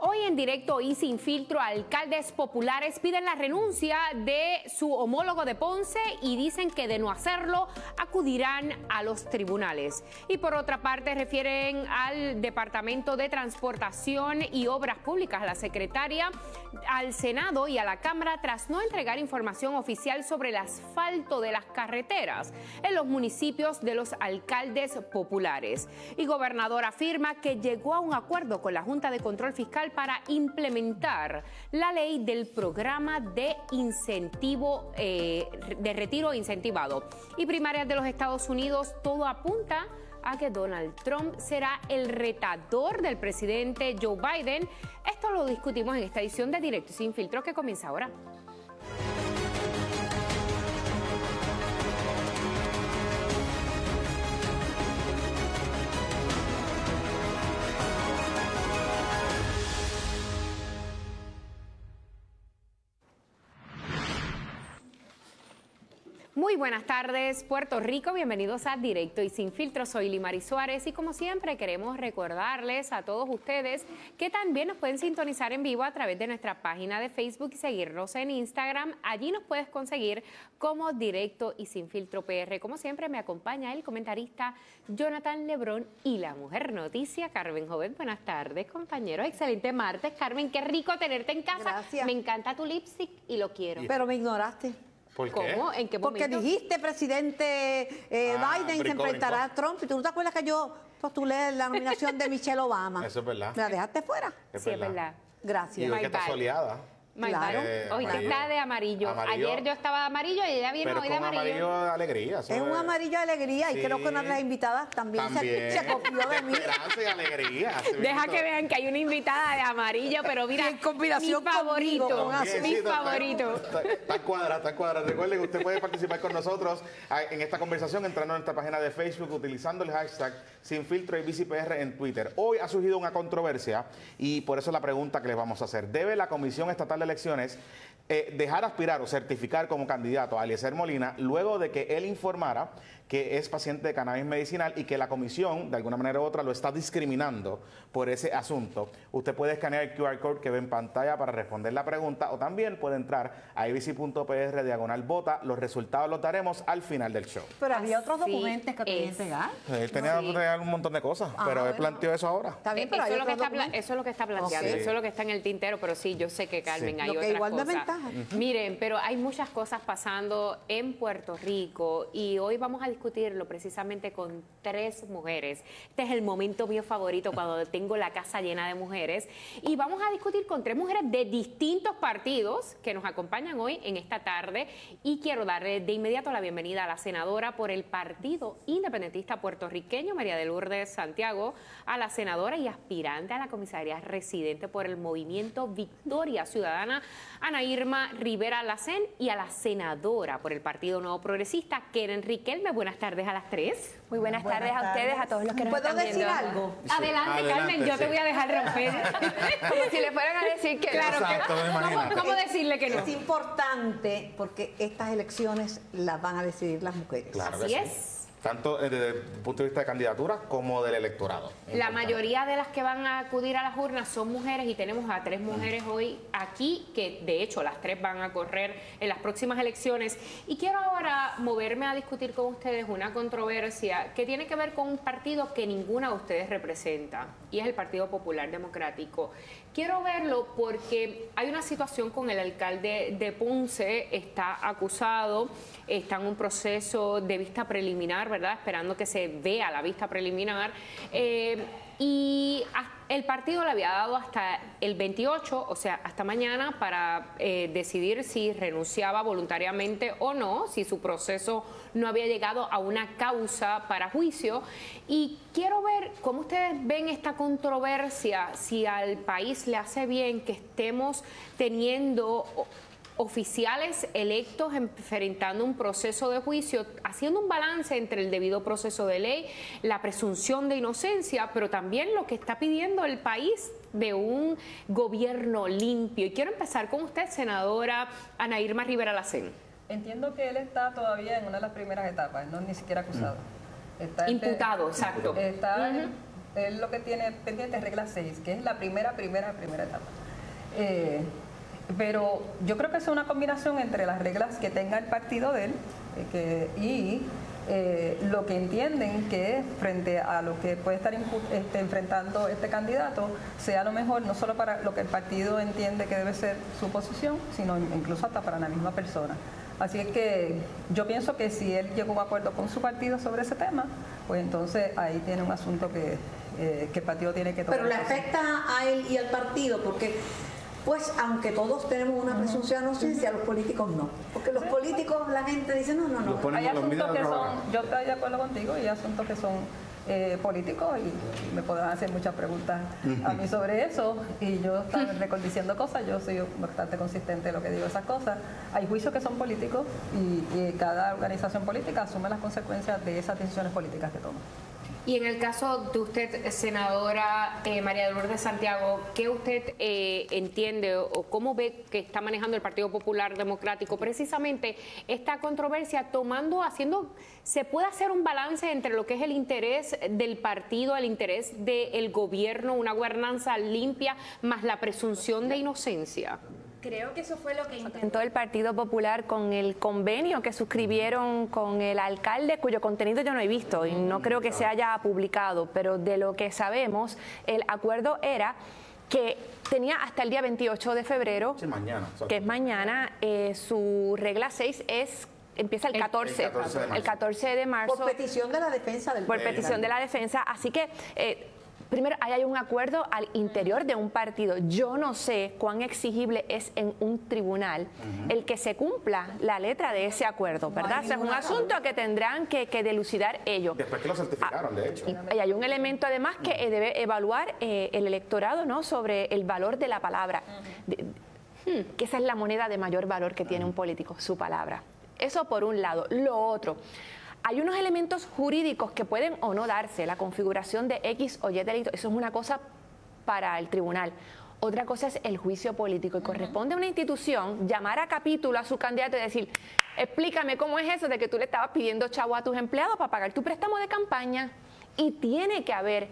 Hoy en directo y sin filtro, alcaldes populares piden la renuncia de su homólogo de Ponce y dicen que de no hacerlo acudirán a los tribunales. Y por otra parte refieren al Departamento de Transportación y Obras Públicas, la secretaria, al Senado y a la Cámara tras no entregar información oficial sobre el asfalto de las carreteras en los municipios de los alcaldes populares. Y gobernador afirma que llegó a un acuerdo con la Junta de Control Fiscal para implementar la ley del programa de incentivo de retiro incentivado. Y primarias de los Estados Unidos, todo apunta a que Donald Trump será el retador del presidente Joe Biden. Esto lo discutimos en esta edición de Directo y Sin Filtro que comienza ahora. Muy buenas tardes, Puerto Rico. Bienvenidos a Directo y Sin Filtro. Soy Limari Suárez y como siempre queremos recordarles a todos ustedes que también nos pueden sintonizar en vivo a través de nuestra página de Facebook y seguirnos en Instagram. Allí nos puedes conseguir como Directo y Sin Filtro PR. Como siempre me acompaña el comentarista Jonathan Lebrón y la mujer noticia Carmen Jovet. Buenas tardes, compañeros. Excelente martes, Carmen. Qué rico tenerte en casa. Gracias. Me encanta tu lipstick y lo quiero. Pero me ignoraste. ¿Por qué? ¿Cómo? ¿En qué momento? Porque dijiste, presidente Biden se enfrentará a Trump. ¿Y tú no te acuerdas que yo postulé la nominación de Michelle Obama? Eso es verdad. ¿Me la dejaste fuera? Sí, es verdad. Gracias. Y hoy que está soleada. Claro. Hoy está de amarillo. Ayer yo estaba de amarillo y ella vino pero hoy de con amarillo de alegría. Es un amarillo de alegría Sí. y creo que una de las invitadas también. Se copió de mí. Esperanza y alegría. Deja que vean que hay una invitada de amarillo, pero mira, en combinación mi favorito, conmigo, con mi favorito. Está cuadrada. Recuerden que usted puede participar con nosotros en esta conversación entrando en nuestra página de Facebook utilizando el hashtag SinFiltroABCPR en Twitter. Hoy ha surgido una controversia y por eso la pregunta que les vamos a hacer. ¿Debe la Comisión Estatal de Elecciones dejar aspirar o certificar como candidato a Eliezer Molina luego de que él informara que es paciente de cannabis medicinal y que la comisión, de alguna manera u otra, lo está discriminando por ese asunto? Usted puede escanear el QR code que ve en pantalla para responder la pregunta o también puede entrar a abc.pr/vota. Los resultados los daremos al final del show. Pero había otros documentos que tenía que entregar. Él tenía que entregar un montón de cosas, pero él planteó eso ahora. Está bien, pero Eso hay es, lo que otros está, documentos. eso es lo que está planteando, Okay. eso es lo que está en el tintero, pero sí, yo sé que Carmen hay Lo que otras igual de cosas. ventaja. Miren, pero hay muchas cosas pasando en Puerto Rico y hoy vamos a discutirlo precisamente con 3 mujeres. Este es el momento mío favorito cuando tengo la casa llena de mujeres y vamos a discutir con 3 mujeres de distintos partidos que nos acompañan hoy en esta tarde y quiero darle de inmediato la bienvenida a la senadora por el Partido Independentista Puertorriqueño, María de Lourdes Santiago, a la senadora y aspirante a la comisaría residente por el Movimiento Victoria Ciudadana, Ana Irma Rivera Lacén, y a la senadora por el Partido Nuevo Progresista, Keren Riquelme. Buenas tardes a las 3. Muy buenas tardes a ustedes, a todos los que nos están viendo. ¿Puedo decir algo? Adelante, Carmen, yo te voy a dejar romper. Como si le fueran a decir que Claro, Exacto, imagínate. ¿Cómo decirle que no? Es importante porque estas elecciones las van a decidir las mujeres. Claro que Así sí. es. Tanto desde el punto de vista de candidatura como del electorado. La mayoría de las que van a acudir a las urnas son mujeres y tenemos a 3 mujeres hoy aquí, que de hecho las 3 van a correr en las próximas elecciones. Y quiero ahora moverme a discutir con ustedes una controversia que tiene que ver con un partido que ninguna de ustedes representa, y es el Partido Popular Democrático. Quiero verlo porque hay una situación con el alcalde de Ponce, está acusado, está en un proceso de vista preliminar, ¿verdad? Esperando que se vea la vista preliminar. Y el partido le había dado hasta el 28, o sea, hasta mañana, para decidir si renunciaba voluntariamente o no, si su proceso no había llegado a una causa para juicio. Y quiero ver cómo ustedes ven esta controversia, si al país le hace bien que estemos teniendo oficiales electos enfrentando un proceso de juicio, haciendo un balance entre el debido proceso de ley, la presunción de inocencia, pero también lo que está pidiendo el país de un gobierno limpio. Y quiero empezar con usted, senadora Ana Irma Rivera Lacén. Entiendo que él está todavía en una de las primeras etapas, no es ni siquiera acusado. Está Imputado, exacto. Está él lo que tiene pendiente es regla 6, que es la primera etapa. Pero yo creo que es una combinación entre las reglas que tenga el partido de él y lo que entienden que frente a lo que puede estar enfrentando este candidato sea lo mejor, no solo para lo que el partido entiende que debe ser su posición, sino incluso hasta para la misma persona. Así es que yo pienso que si él llegó a un acuerdo con su partido sobre ese tema, pues entonces ahí tiene un asunto que el partido tiene que tomar. Pero le afecta a él y al partido, porque pues aunque todos tenemos una presunción de inocencia, los políticos no. Porque los políticos, la gente dice, no. Hay asuntos que son, yo estoy de acuerdo contigo, y hay asuntos que son políticos y me podrán hacer muchas preguntas a mí sobre eso, y yo estar diciendo cosas, yo soy bastante consistente en lo que digo esas cosas. Hay juicios que son políticos y cada organización política asume las consecuencias de esas decisiones políticas que toma. Y en el caso de usted, senadora María Lourdes Santiago, ¿qué usted entiende o cómo ve que está manejando el Partido Popular Democrático precisamente esta controversia, se puede hacer un balance entre lo que es el interés del partido, el interés del gobierno, una gobernanza limpia, más la presunción de inocencia? Creo que eso fue lo que intentó el Partido Popular con el convenio que suscribieron con el alcalde, cuyo contenido yo no he visto y no creo que se haya publicado, pero de lo que sabemos, el acuerdo era que tenía hasta el día 28 de febrero, que es mañana, su regla 6 empieza el 14 de marzo. Por petición de la defensa del Por petición de la defensa, así que primero, hay un acuerdo al interior de un partido. Yo no sé cuán exigible es en un tribunal el que se cumpla la letra de ese acuerdo, ¿verdad? Es un asunto que tendrán que dilucidar ellos. Después que lo certificaron, de hecho. Y hay un elemento además que debe evaluar el electorado, ¿no?, sobre el valor de la palabra. Que esa es la moneda de mayor valor que tiene un político, su palabra. Eso por un lado. Lo otro, hay unos elementos jurídicos que pueden o no darse, la configuración de X o Y delito, eso es una cosa para el tribunal. Otra cosa es el juicio político y corresponde a una institución llamar a capítulo a su candidato y decir, explícame cómo es eso de que tú le estabas pidiendo chavo a tus empleados para pagar tu préstamo de campaña. Y tiene que haber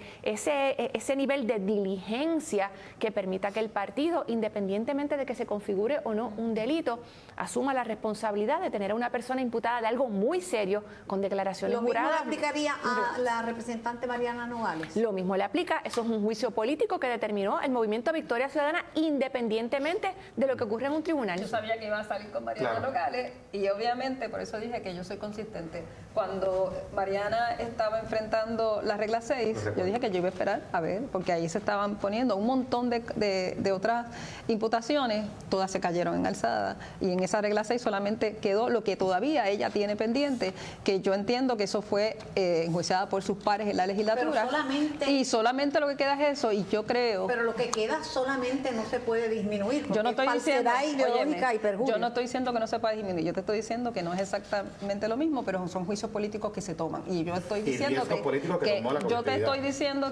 ese nivel de diligencia que permita que el partido, independientemente de que se configure o no un delito, asuma la responsabilidad de tener a una persona imputada de algo muy serio con declaraciones juradas. ¿Lo mismo le aplicaría a la representante Mariana Nogales? Lo mismo le aplica. Eso es un juicio político que determinó el movimiento Victoria Ciudadana independientemente de lo que ocurre en un tribunal. Yo sabía que iba a salir con Mariana Nogales y obviamente por eso dije que yo soy consistente. Cuando Mariana estaba enfrentando la regla 6, yo dije que yo iba a esperar a ver, porque ahí se estaban poniendo un montón de otras imputaciones, todas se cayeron en alzada, y en esa regla 6 solamente quedó lo que todavía ella tiene pendiente, que yo entiendo que eso fue enjuiciada por sus pares en la legislatura, y solamente lo que queda es eso, y yo creo... Pero lo que queda solamente no se puede disminuir, yo no estoy diciendo, ideológica y perjurio. Yo no estoy diciendo que no se pueda disminuir, yo te estoy diciendo que no es exactamente lo mismo, pero son juicios políticos que se toman, y yo estoy diciendo que yo te estoy diciendo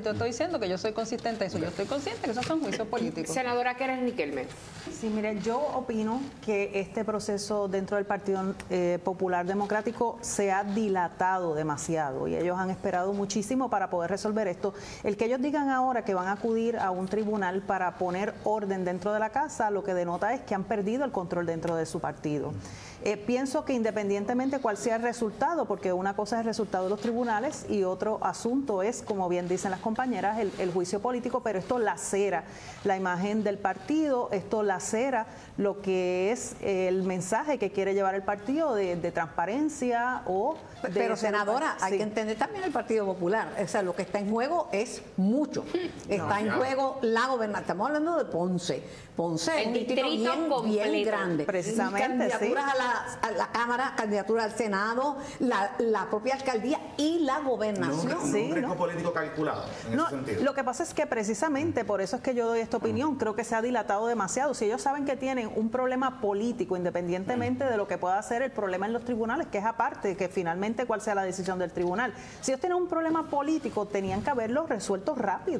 que yo soy consistente en eso. Yo estoy consciente que esos son juicios políticos. Senadora Keren Riquelme. Sí, mire, yo opino que este proceso dentro del Partido Popular Democrático se ha dilatado demasiado y ellos han esperado muchísimo para poder resolver esto. El que ellos digan ahora que van a acudir a un tribunal para poner orden dentro de la casa, lo que denota es que han perdido el control dentro de su partido. Pienso que independientemente cuál sea el resultado, porque una cosa es el resultado de los tribunales y otro asunto es, como bien dicen las compañeras, el juicio político, pero esto lacera la imagen del partido, esto lacera lo que es el mensaje que quiere llevar el partido de transparencia o... Pero senadora, hay que entender también el Partido Popular, o sea, lo que está en juego es mucho. Está en juego la gobernación, estamos hablando de Ponce, el distrito bien grande. Precisamente, candidaturas a la Cámara, candidaturas al Senado, la propia alcaldía y la gobernación. Un riesgo político calculado en ese sentido. Lo que pasa es que precisamente por eso es que yo doy esta opinión, creo que se ha dilatado demasiado. Si ellos saben que tienen un problema político, independientemente de lo que pueda ser el problema en los tribunales, que es aparte, que finalmente cuál sea la decisión del tribunal. Si ellos tienen un problema político, tenían que haberlo resuelto rápido.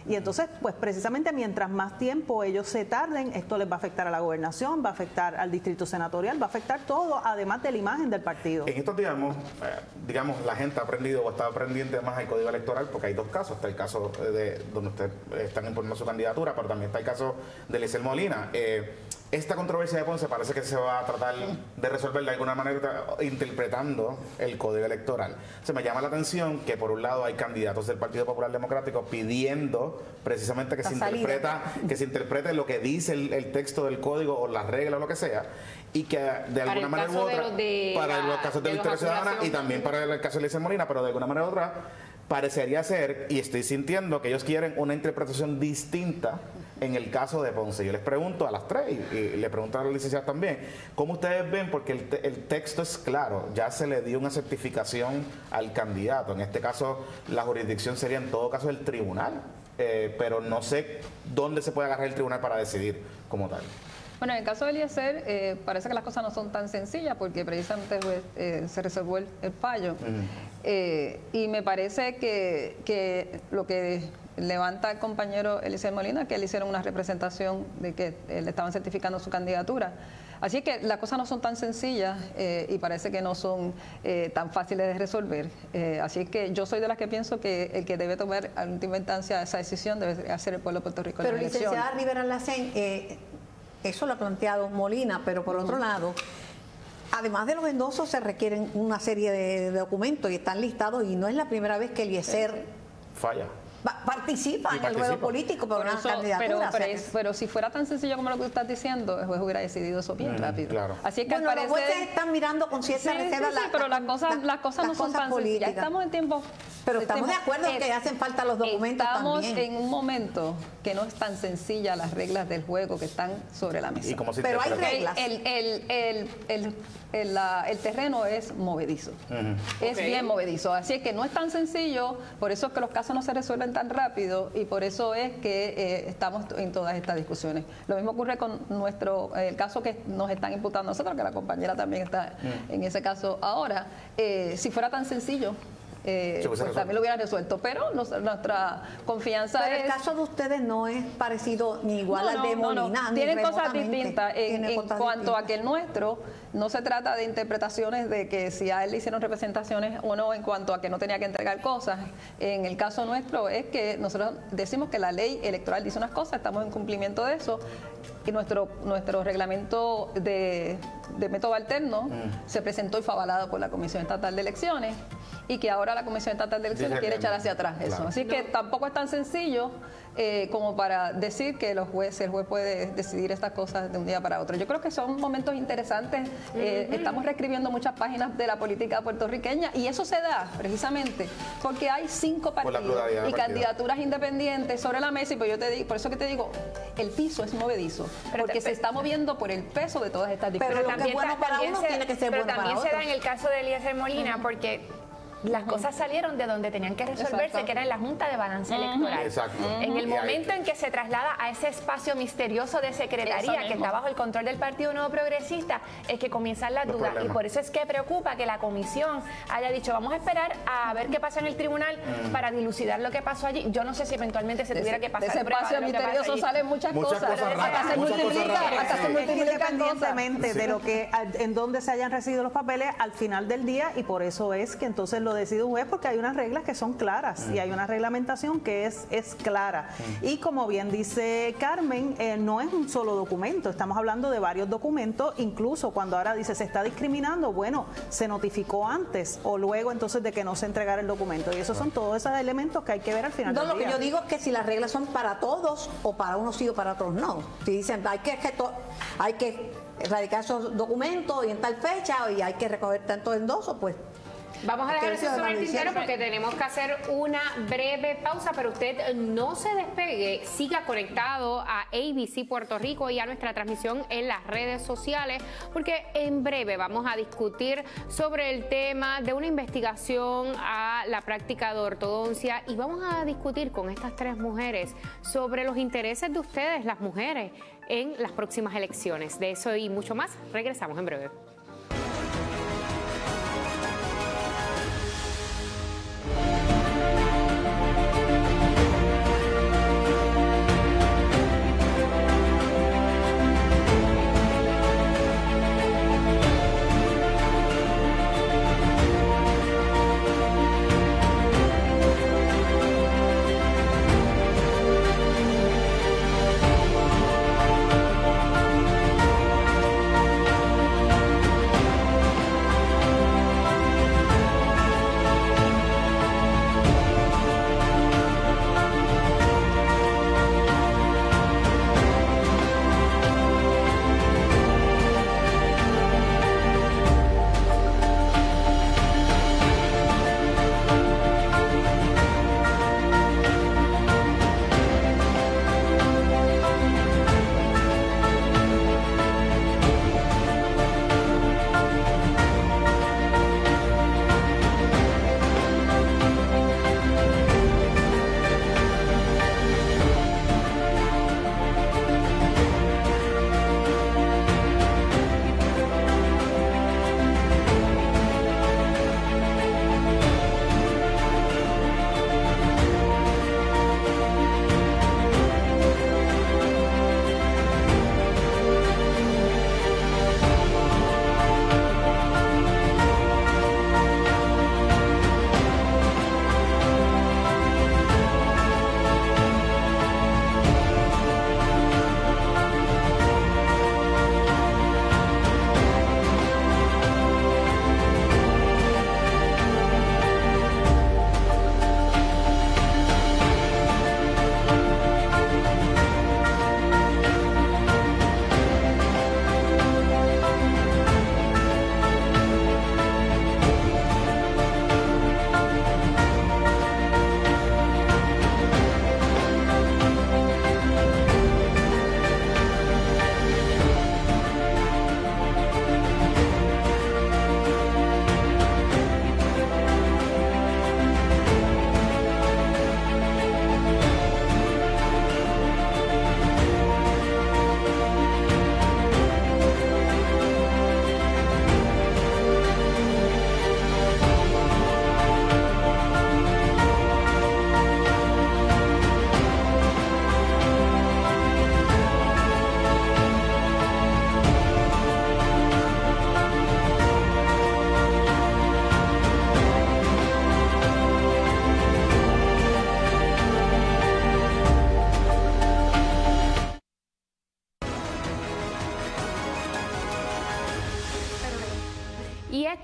Y entonces, pues precisamente mientras más tiempo ellos se tarden, esto les va a afectar a la gobernación, va a afectar al distrito senatorial, va a afectar todo, además de la imagen del partido. En estos días, digamos, la gente ha aprendido o está aprendiendo más al Código Electoral, porque hay dos casos. Está el caso de donde ustedes están imponiendo su candidatura, pero también está el caso de Eliezer Molina. Esta controversia de Ponce parece que se va a tratar de resolver de alguna manera interpretando el Código Electoral. Se me llama la atención que por un lado hay candidatos del Partido Popular Democrático pidiendo precisamente que se interprete lo que dice el texto del código o las reglas o lo que sea, y que de alguna manera u otra, para los casos de Victoria Ciudadana y también para el caso de Eliezer Molina, pero de alguna manera u otra parecería ser, y estoy sintiendo que ellos quieren una interpretación distinta en el caso de Ponce. Yo les pregunto a las tres y le pregunto a las licenciadas también, ¿cómo ustedes ven? Porque el texto es claro, ya se le dio una certificación al candidato. En este caso, la jurisdicción sería en todo caso el tribunal, pero no sé dónde se puede agarrar el tribunal para decidir como tal. Bueno, en el caso de Eliezer, parece que las cosas no son tan sencillas porque precisamente se reservó el fallo. Y me parece que lo que levanta el compañero Eliezer Molina, que le hicieron una representación de que le estaban certificando su candidatura. Así que las cosas no son tan sencillas y parece que no son tan fáciles de resolver. Así que yo soy de las que pienso que el que debe tomar en última instancia esa decisión debe ser el pueblo de Puerto Rico. Pero licenciada Rivera Lacén, eso lo ha planteado Molina, pero por otro lado, además de los endosos se requieren una serie de documentos y están listados, y no es la primera vez que Eliezer falla. Participa en el ruedo político por una candidatura. Pero si fuera tan sencillo como lo que tú estás diciendo, el juez hubiera decidido eso bien rápido. Claro. Así que los jueces están mirando con cierta reserva. Sí, pero las cosas no son tan sencillas. Ya estamos en tiempo. Pero estamos de acuerdo en que hacen falta los documentos también. Estamos en un momento que no es tan sencilla las reglas del juego que están sobre la mesa. Pero hay reglas. El terreno es movedizo. Es bien movedizo. Así es que no es tan sencillo, por eso es que los casos no se resuelven tan rápido y por eso es que estamos en todas estas discusiones. Lo mismo ocurre con el caso que nos están imputando a nosotros, que la compañera también está en ese caso ahora. Si fuera tan sencillo, pues también lo hubieran resuelto, pero nuestra confianza pero el caso de ustedes no es parecido ni igual al de Molina. No. Tienen cosas distintas en cuanto a que el nuestro no se trata de interpretaciones de que si a él le hicieron representaciones o no en cuanto a que no tenía que entregar cosas. En el caso nuestro es que nosotros decimos que la ley electoral dice unas cosas, estamos en cumplimiento de eso, y nuestro reglamento de método alterno se presentó y fue avalado por la Comisión Estatal de Elecciones, y que ahora la Comisión Estatal de Elecciones quiere echar hacia atrás eso. Así que tampoco es tan sencillo como para decir que el juez puede decidir estas cosas de un día para otro. Yo creo que son momentos interesantes. Estamos reescribiendo muchas páginas de la política puertorriqueña y eso se da precisamente porque hay 5 partidos y candidaturas independientes sobre la mesa, y por eso que te digo, el piso es movedizo, porque se está moviendo por el peso de todas estas discusiones. Pero lo que es bueno para uno tiene que ser bueno para otro. Pero también se da en el caso de Eliezer Molina, porque las cosas salieron de donde tenían que resolverse, que era en la Junta de Balance Electoral. En el momento en que se traslada a ese espacio misterioso de secretaría que está bajo el control del Partido Nuevo Progresista, es que comienzan las dudas. Y por eso es que preocupa que la comisión haya dicho, vamos a esperar a ver qué pasa en el tribunal para dilucidar lo que pasó allí. Yo no sé si eventualmente se tuviera que pasar. De ese espacio misterioso salen muchas cosas. Hasta se multiplican independientemente de lo que en donde se hayan recibido los papeles al final del día, y por eso es que entonces lo decide un juez, porque hay unas reglas que son claras y hay una reglamentación que es clara. Y como bien dice Carmen, no es un solo documento, estamos hablando de varios documentos, incluso cuando ahora dice se está discriminando, bueno, se notificó antes o luego entonces de que no se entregara el documento, y esos son todos esos elementos que hay que ver al final del día. Lo que yo digo es que si las reglas son para todos o para unos sí o para otros no. Si dicen hay que erradicar esos documentos y en tal fecha y hay que recoger tantos endosos, pues vamos a dejar eso sobre el tintero porque tenemos que hacer una breve pausa, pero usted no se despegue, siga conectado a ABC Puerto Rico y a nuestra transmisión en las redes sociales, porque en breve vamos a discutir sobre el tema de una investigación a la práctica de ortodoncia y vamos a discutir con estas 3 mujeres sobre los intereses de ustedes, las mujeres, en las próximas elecciones. De eso y mucho más, regresamos en breve.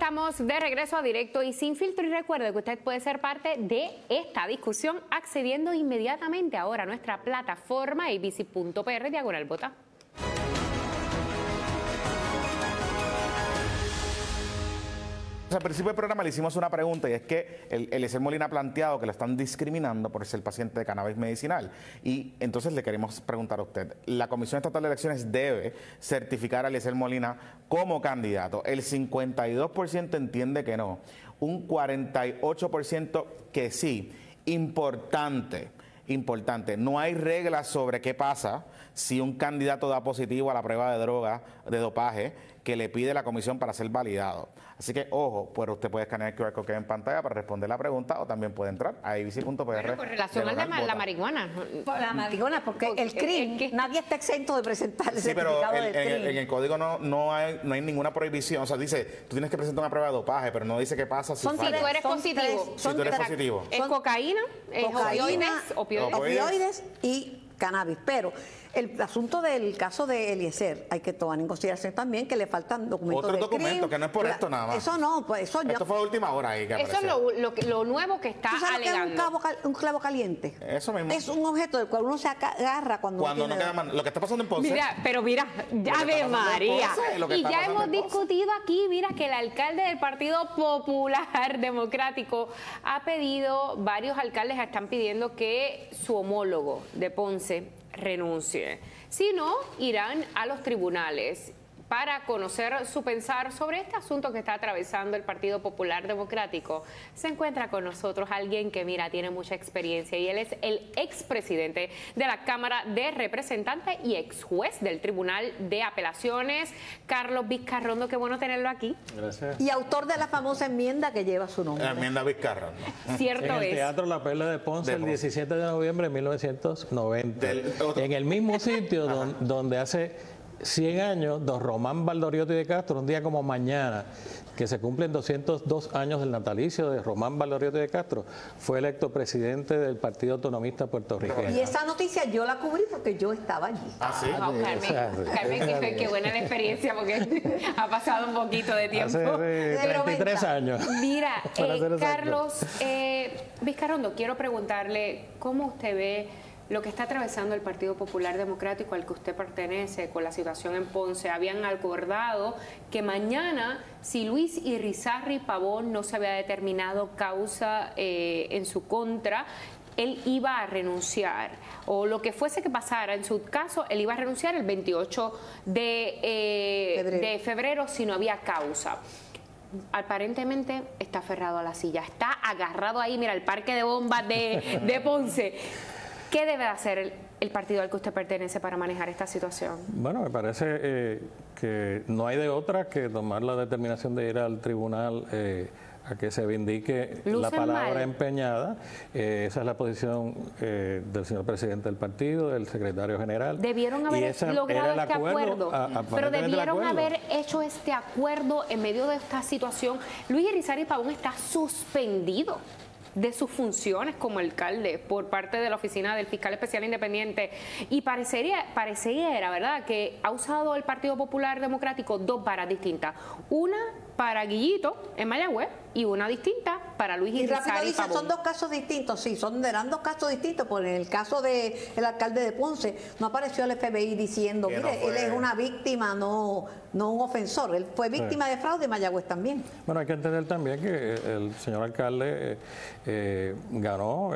estamos de regreso a Directo y Sin Filtro, y recuerde que usted puede ser parte de esta discusión accediendo inmediatamente ahora a nuestra plataforma abc.pr/vota. Al principio del programa le hicimos una pregunta, y es que Eliezer Molina ha planteado que lo están discriminando por ser paciente de cannabis medicinal. Y entonces le queremos preguntar a usted, ¿la Comisión Estatal de Elecciones debe certificar a Eliezer Molina como candidato? El 52% entiende que no, un 48% que sí. Importante, no hay reglas sobre qué pasa si un candidato da positivo a la prueba de droga, de dopaje, que le pide la comisión para ser validado. Así que, ojo, pues usted puede escanear el QR code que hay en pantalla para responder la pregunta, o también puede entrar a abc.pr. Bueno, con relación a la marihuana. Por la marihuana, porque el CRIM, nadie está exento de presentar el Sí, pero certificado del CRIM. en el código no hay ninguna prohibición. O sea, dice, tú tienes que presentar una prueba de dopaje, pero no dice qué pasa si Si tú eres positivo. Si tú eres positivo. Es cocaína, opioides y cannabis. Pero el asunto del caso de Eliezer, hay que tomar en consideración también que le faltan documentos. Otro del documento CRIM. que no es por esto nada más. Eso no, pues eso ya. Esto fue a última hora ahí que Eso apareció. es lo nuevo que está ¿Tú sabes lo que es alegando. un clavo caliente? Eso mismo. Es un objeto del cual uno se agarra cuando Cuando no tiene queda lo que está pasando en Ponce. Mira, Ave María. Y ya hemos discutido discutido aquí, mira, que el alcalde del Partido Popular Democrático ha pedido, varios alcaldes están pidiendo que su homólogo de Ponce renuncie. Si no, irán a los tribunales para conocer su pensar sobre este asunto que está atravesando el Partido Popular Democrático. Se encuentra con nosotros alguien que, mira, tiene mucha experiencia, y él es el expresidente de la Cámara de Representantes y ex juez del Tribunal de Apelaciones, Carlos Vizcarrondo. Qué bueno tenerlo aquí. Gracias. Y autor de la famosa enmienda que lleva su nombre. La enmienda Vizcarrondo. Cierto En el es. Teatro La Perla de Ponce, el 17 de noviembre de 1990. En el mismo sitio donde hace 100 años, don Román Valdoriotti de Castro, un día como mañana, que se cumplen 202 años del natalicio de Román Valdoriotti de Castro, fue electo presidente del Partido Autonomista Puertorriqueño. Y esa noticia yo la cubrí porque yo estaba allí. ¿Ah, sí? Wow, Carmen, qué buena la experiencia, porque ha pasado un poquito de tiempo. Hace 33 años. Mira, Para ser exacto. Carlos Vizcarrondo, quiero preguntarle cómo usted ve lo que está atravesando el Partido Popular Democrático al que usted pertenece con la situación en Ponce. Habían acordado que mañana, si Luis Irizarry Pavón no se había determinado causa en su contra, él iba a renunciar, o lo que fuese que pasara en su caso, él iba a renunciar el 28 de febrero si no había causa. Aparentemente está aferrado a la silla, está agarrado ahí, mira, el parque de bombas de Ponce. ¿Qué debe hacer el partido al que usted pertenece para manejar esta situación? Bueno, me parece que no hay de otra que tomar la determinación de ir al tribunal a que se vindique la palabra empeñada. Esa es la posición del señor presidente del partido, del secretario general. Debieron haber logrado este acuerdo, pero debieron haber hecho este acuerdo en medio de esta situación. Luis Irizarry Pavón está suspendido de sus funciones como alcalde por parte de la oficina del fiscal especial independiente, y pareciera, ¿verdad?, que ha usado el Partido Popular Democrático dos varas distintas, una para Guillito en Mayagüez y una distinta para Luis Irizarry Pavón. Y rápido dicen, son dos casos distintos, sí, eran dos casos distintos, porque en el caso del alcalde de Ponce no apareció el FBI diciendo, mire, él es una víctima, no un ofensor, él fue víctima de fraude en Mayagüez también. Bueno, hay que entender también que el señor alcalde ganó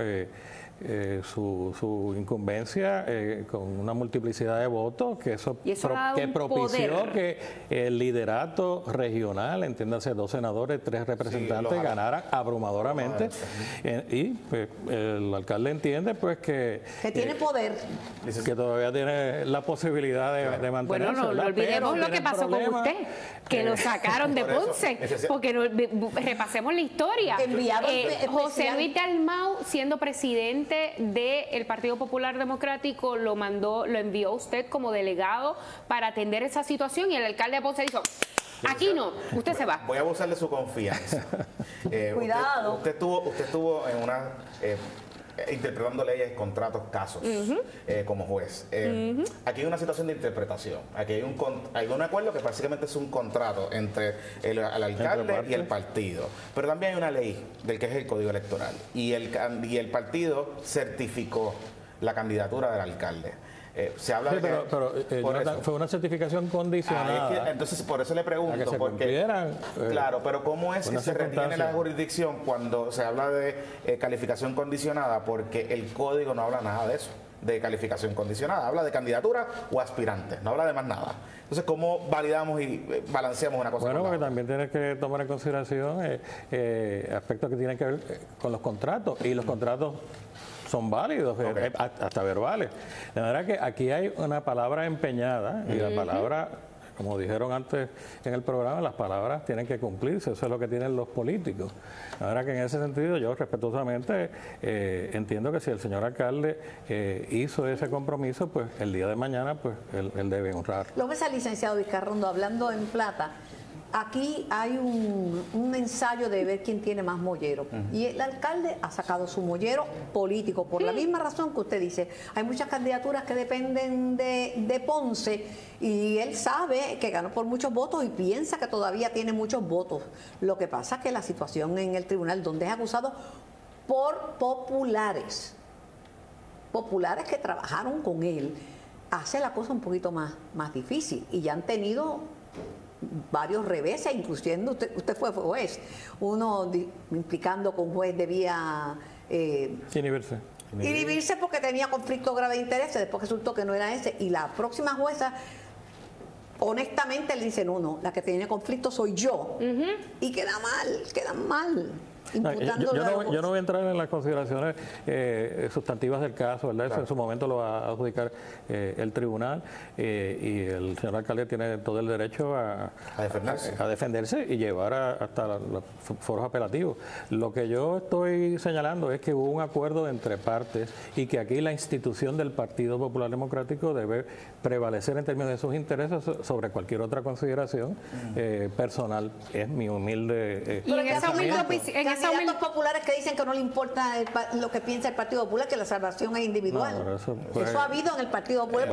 su incumbencia con una multiplicidad de votos, que eso propició que el liderato regional, entiéndase 2 senadores, 3 representantes, ganaran abrumadoramente. Y pues, el alcalde entiende pues que tiene poder, que todavía tiene la posibilidad de mantenerse. Bueno, no olvidemos lo que pasó con usted, que lo sacaron de Ponce, porque repasemos la historia. José Luis Dalmau, siendo presidente del Partido Popular Democrático, lo envió a usted como delegado para atender esa situación, y el alcalde de Ponce dijo, aquí no, usted se va. Voy a abusar de su confianza. Cuidado. Usted estuvo en una interpretando leyes, contratos, casos, como juez. Aquí hay una situación de interpretación. Aquí hay un acuerdo que básicamente es un contrato entre el alcalde y el partido. Pero también hay una ley del que es el Código Electoral. Y el partido certificó la candidatura del alcalde. Se habla de pero fue una certificación condicionada. Entonces, por eso le pregunto, que se porque claro, pero ¿cómo es que se retiene la jurisdicción cuando se habla de calificación condicionada? Porque el código no habla nada de eso, de calificación condicionada, habla de candidatura o aspirante, no habla de más nada. Entonces, ¿cómo validamos y balanceamos una cosa? Bueno, porque también tienes que tomar en consideración aspectos que tienen que ver con los contratos, y los contratos son válidos, hasta verbales. De manera que aquí hay una palabra empeñada, y la palabra, como dijeron antes en el programa, las palabras tienen que cumplirse, eso es lo que tienen los políticos. De manera que en ese sentido yo respetuosamente entiendo que si el señor alcalde hizo ese compromiso, pues el día de mañana pues él debe honrar. Lo ves al licenciado Vizcarrondo hablando en plata. Aquí hay un ensayo de ver quién tiene más mollero. Y el alcalde ha sacado su mollero político, por la misma razón que usted dice. Hay muchas candidaturas que dependen de Ponce, y él sabe que ganó por muchos votos y piensa que todavía tiene muchos votos. Lo que pasa es que la situación en el tribunal, donde es acusado por populares que trabajaron con él, hace la cosa un poquito más difícil. Y ya han tenido varios reveses, incluyendo usted fue juez, uno implicando que un juez debía inhibirse porque tenía conflicto grave de intereses, después resultó que no era ese, y la próxima jueza honestamente le dice, no, la que tiene conflicto soy yo, y quedan mal. No, yo no voy a entrar en las consideraciones sustantivas del caso, ¿verdad? Eso en su momento lo va a adjudicar el tribunal, y el señor alcalde tiene todo el derecho a defenderse y llevar hasta los foros apelativos. Lo que yo estoy señalando es que hubo un acuerdo entre partes y que aquí la institución del Partido Popular Democrático debe prevalecer en términos de sus intereses sobre cualquier otra consideración personal. Es mi humilde candidatos populares que dicen que no le importa lo que piensa el Partido Popular, que la salvación es individual. No, eso ha habido en el Partido Popular.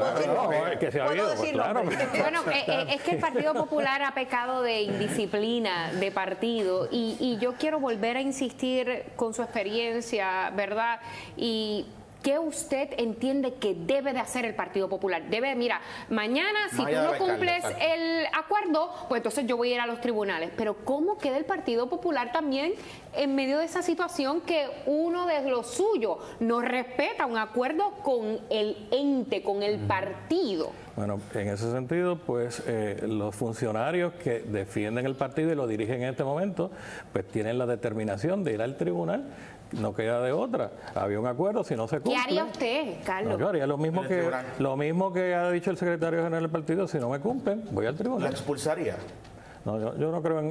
Bueno, es que el Partido Popular ha pecado de indisciplina de partido, y yo quiero volver a insistir con su experiencia, ¿verdad? Y ¿qué usted entiende que debe de hacer el Partido Popular? Mira, mañana si tú no cumples el acuerdo, pues entonces yo voy a ir a los tribunales. Pero ¿cómo queda el Partido Popular también en medio de esa situación que uno de los suyos no respeta un acuerdo con el ente, con el partido? Bueno, en ese sentido, pues los funcionarios que defienden el partido y lo dirigen en este momento, pues tienen la determinación de ir al tribunal. No queda de otra. Había un acuerdo, si no se cumple. ¿Qué haría usted, Carlos? No, yo haría lo mismo que ha dicho el secretario general del partido. Si no me cumplen, voy al tribunal. ¿La expulsaría? No, yo no creo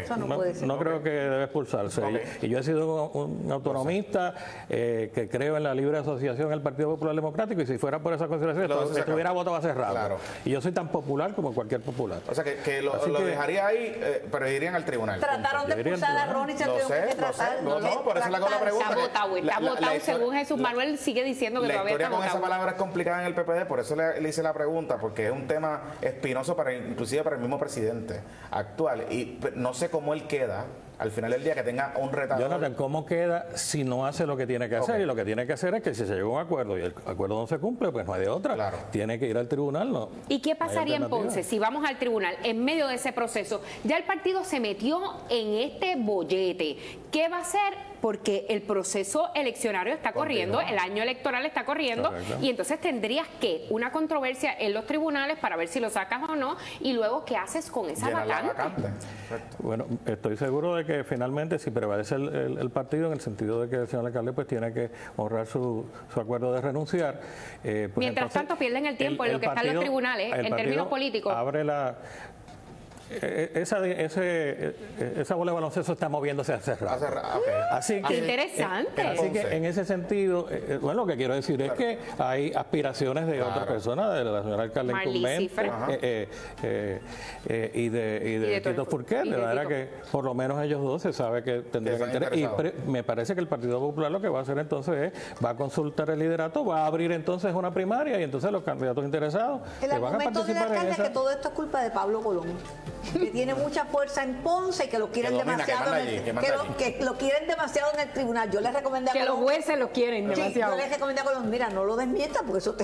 no creo que debe expulsarse. Y yo he sido un autonomista que creo en la libre asociación del Partido Popular Democrático, y si fuera por esa consideración estuviera votado hace rato. Claro. Y yo soy tan popular como cualquier popular. O sea, que lo dejaría ahí, pero irían al tribunal. Trataron de expulsar a Ronnie, se tuvieron que tratar. No, por eso es la pregunta. Está votado, según Jesús Manuel sigue diciendo que todavía está votado. La historia con esa palabra es complicada en el PPD, por eso le hice la pregunta, porque es un tema espinoso inclusive para el mismo presidente actual, y no sé cómo él queda al final del día, que tenga un retador. Jonathan, ¿cómo queda si no hace lo que tiene que hacer? Y lo que tiene que hacer es que si se llega a un acuerdo y el acuerdo no se cumple, pues no hay de otra. Claro. Tiene que ir al tribunal, ¿no? ¿Y qué pasaría en Ponce si vamos al tribunal en medio de ese proceso? Ya el partido se metió en este bollete. ¿Qué va a hacer? Porque el proceso eleccionario está corriendo, el año electoral está corriendo, y entonces tendrías que una controversia en los tribunales para ver si lo sacas o no, y luego ¿qué haces con esa vacante? Bueno, estoy seguro de que finalmente si prevalece el partido, en el sentido de que el señor alcalde pues tiene que honrar su acuerdo de renunciar. Mientras tanto pierden el tiempo en lo que están los tribunales en términos políticos. Abre esa bola de baloncesto está moviéndose hace rato. Así que, interesante. Así que en ese sentido, bueno, lo que quiero decir es que hay aspiraciones de otras personas, de la señora alcalde incumbente y de Tito Furquet, de manera que por lo menos ellos dos se sabe que tendrían interés. Y me parece que el Partido Popular lo que va a hacer entonces es, va a consultar el liderato, va a abrir entonces una primaria y entonces los candidatos interesados el que van a participar en esa... es que todo esto es culpa de Pablo Colón, que tiene mucha fuerza en Ponce y que lo quieren demasiado que lo quieren demasiado en el tribunal. Yo les recomendé a que Colón, los jueces lo quieren demasiado. Yo les recomendé a Colón, mira, no lo desmientas porque eso te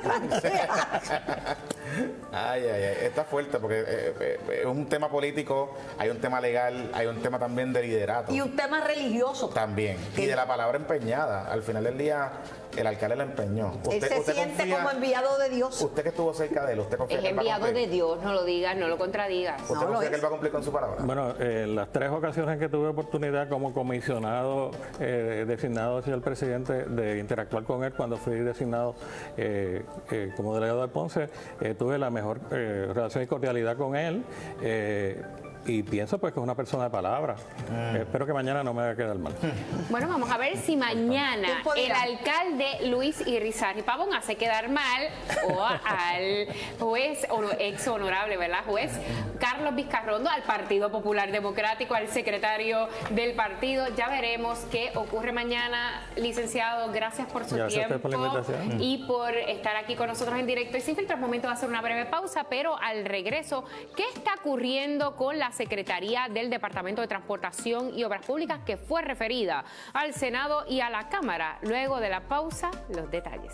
está fuerte porque es un tema político, hay un tema legal, hay un tema también de liderato. Y un tema religioso. También. Y de la palabra empeñada. Al final del día, el alcalde la empeñó. Él se siente como enviado de Dios. Usted que estuvo cerca de él, ¿usted confía es que él va a enviado cumplir? de Dios, no lo digas, no lo contradigas. ¿Usted confía que él va a cumplir con su palabra? Bueno, las 3 ocasiones que tuve oportunidad como comisionado designado hacia el presidente de interactuar con él cuando fui designado como delegado de Ponce, tuve la mejor relación y cordialidad con él. Y pienso pues que es una persona de palabra. Espero que mañana no me vaya a quedar mal. Bueno, vamos a ver si mañana el alcalde Luis Irizarry Pavón hace quedar mal o al juez, o ex honorable, ¿verdad? Juez Carlos Vizcarrondo, al Partido Popular Democrático, al secretario del partido. Ya veremos qué ocurre mañana. Licenciado, gracias por su tiempo por la invitación. y por estar aquí con nosotros en directo y sin filtro. Es momento de hacer una breve pausa, pero al regreso, ¿qué está ocurriendo con la Secretaría del Departamento de Transportación y Obras Públicas que fue referida al Senado y a la Cámara? Luego de la pausa, los detalles.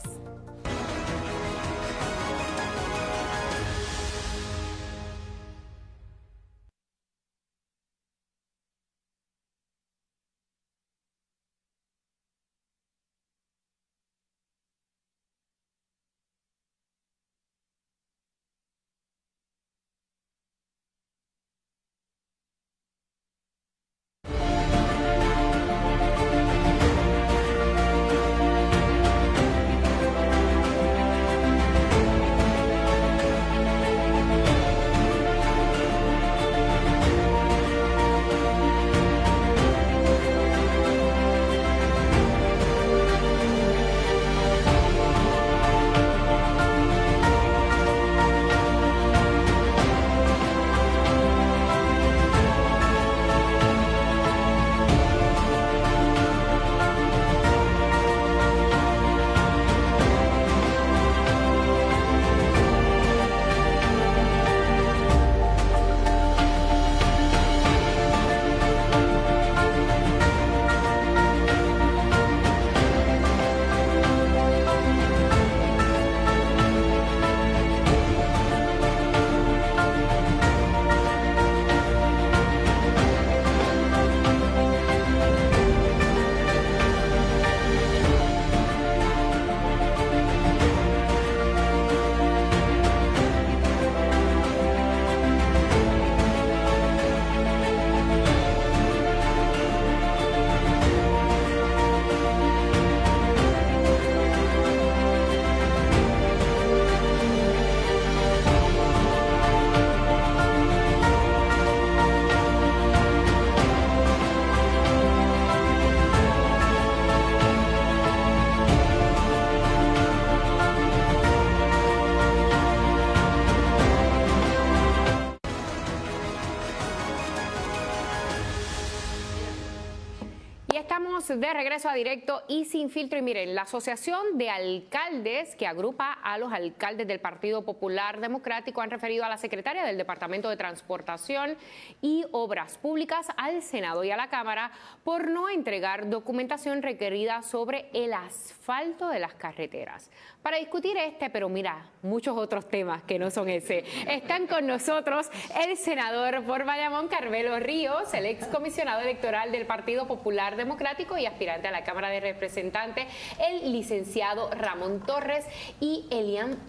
De regreso a Directo y Sin Filtro. Y miren, la Asociación de Alcaldes, que agrupa a los alcaldes del Partido Popular Democrático, han referido a la secretaria del Departamento de Transportación y Obras Públicas al Senado y a la Cámara por no entregar documentación requerida sobre el asfalto de las carreteras. Para discutir pero mira, muchos otros temas que no son ese, están con nosotros el senador por Bayamón, Carmelo Ríos, el excomisionado electoral del Partido Popular Democrático y aspirante a la Cámara de Representantes, el licenciado Ramón Torres y Elian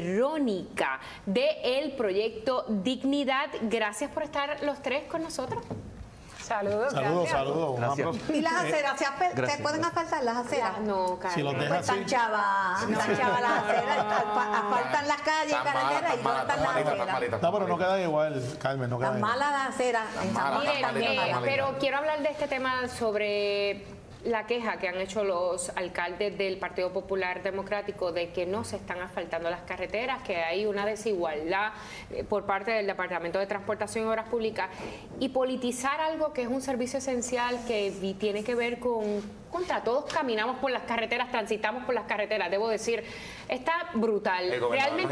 Verónica del proyecto Dignidad. Gracias por estar los tres con nosotros. Saludos. Saludos. Gracias. ¿Y las aceras? ¿Se pueden asfaltar las aceras? No, Si los Pues dejas así. están chavas las aceras, asfaltan las calles, carreteras y no están las aceras. No, pero no quedan igual, Carmen, no quedan Tan igual. malas las aceras. En San Juan Miren, también están malas. pero quiero hablar de este tema sobre la queja que han hecho los alcaldes del Partido Popular Democrático de que no se están asfaltando las carreteras, que hay una desigualdad por parte del Departamento de Transportación y Obras Públicas, y politizar algo que es un servicio esencial que tiene que ver contra todos caminamos por las carreteras, transitamos por las carreteras, debo decir, está brutal. Realmente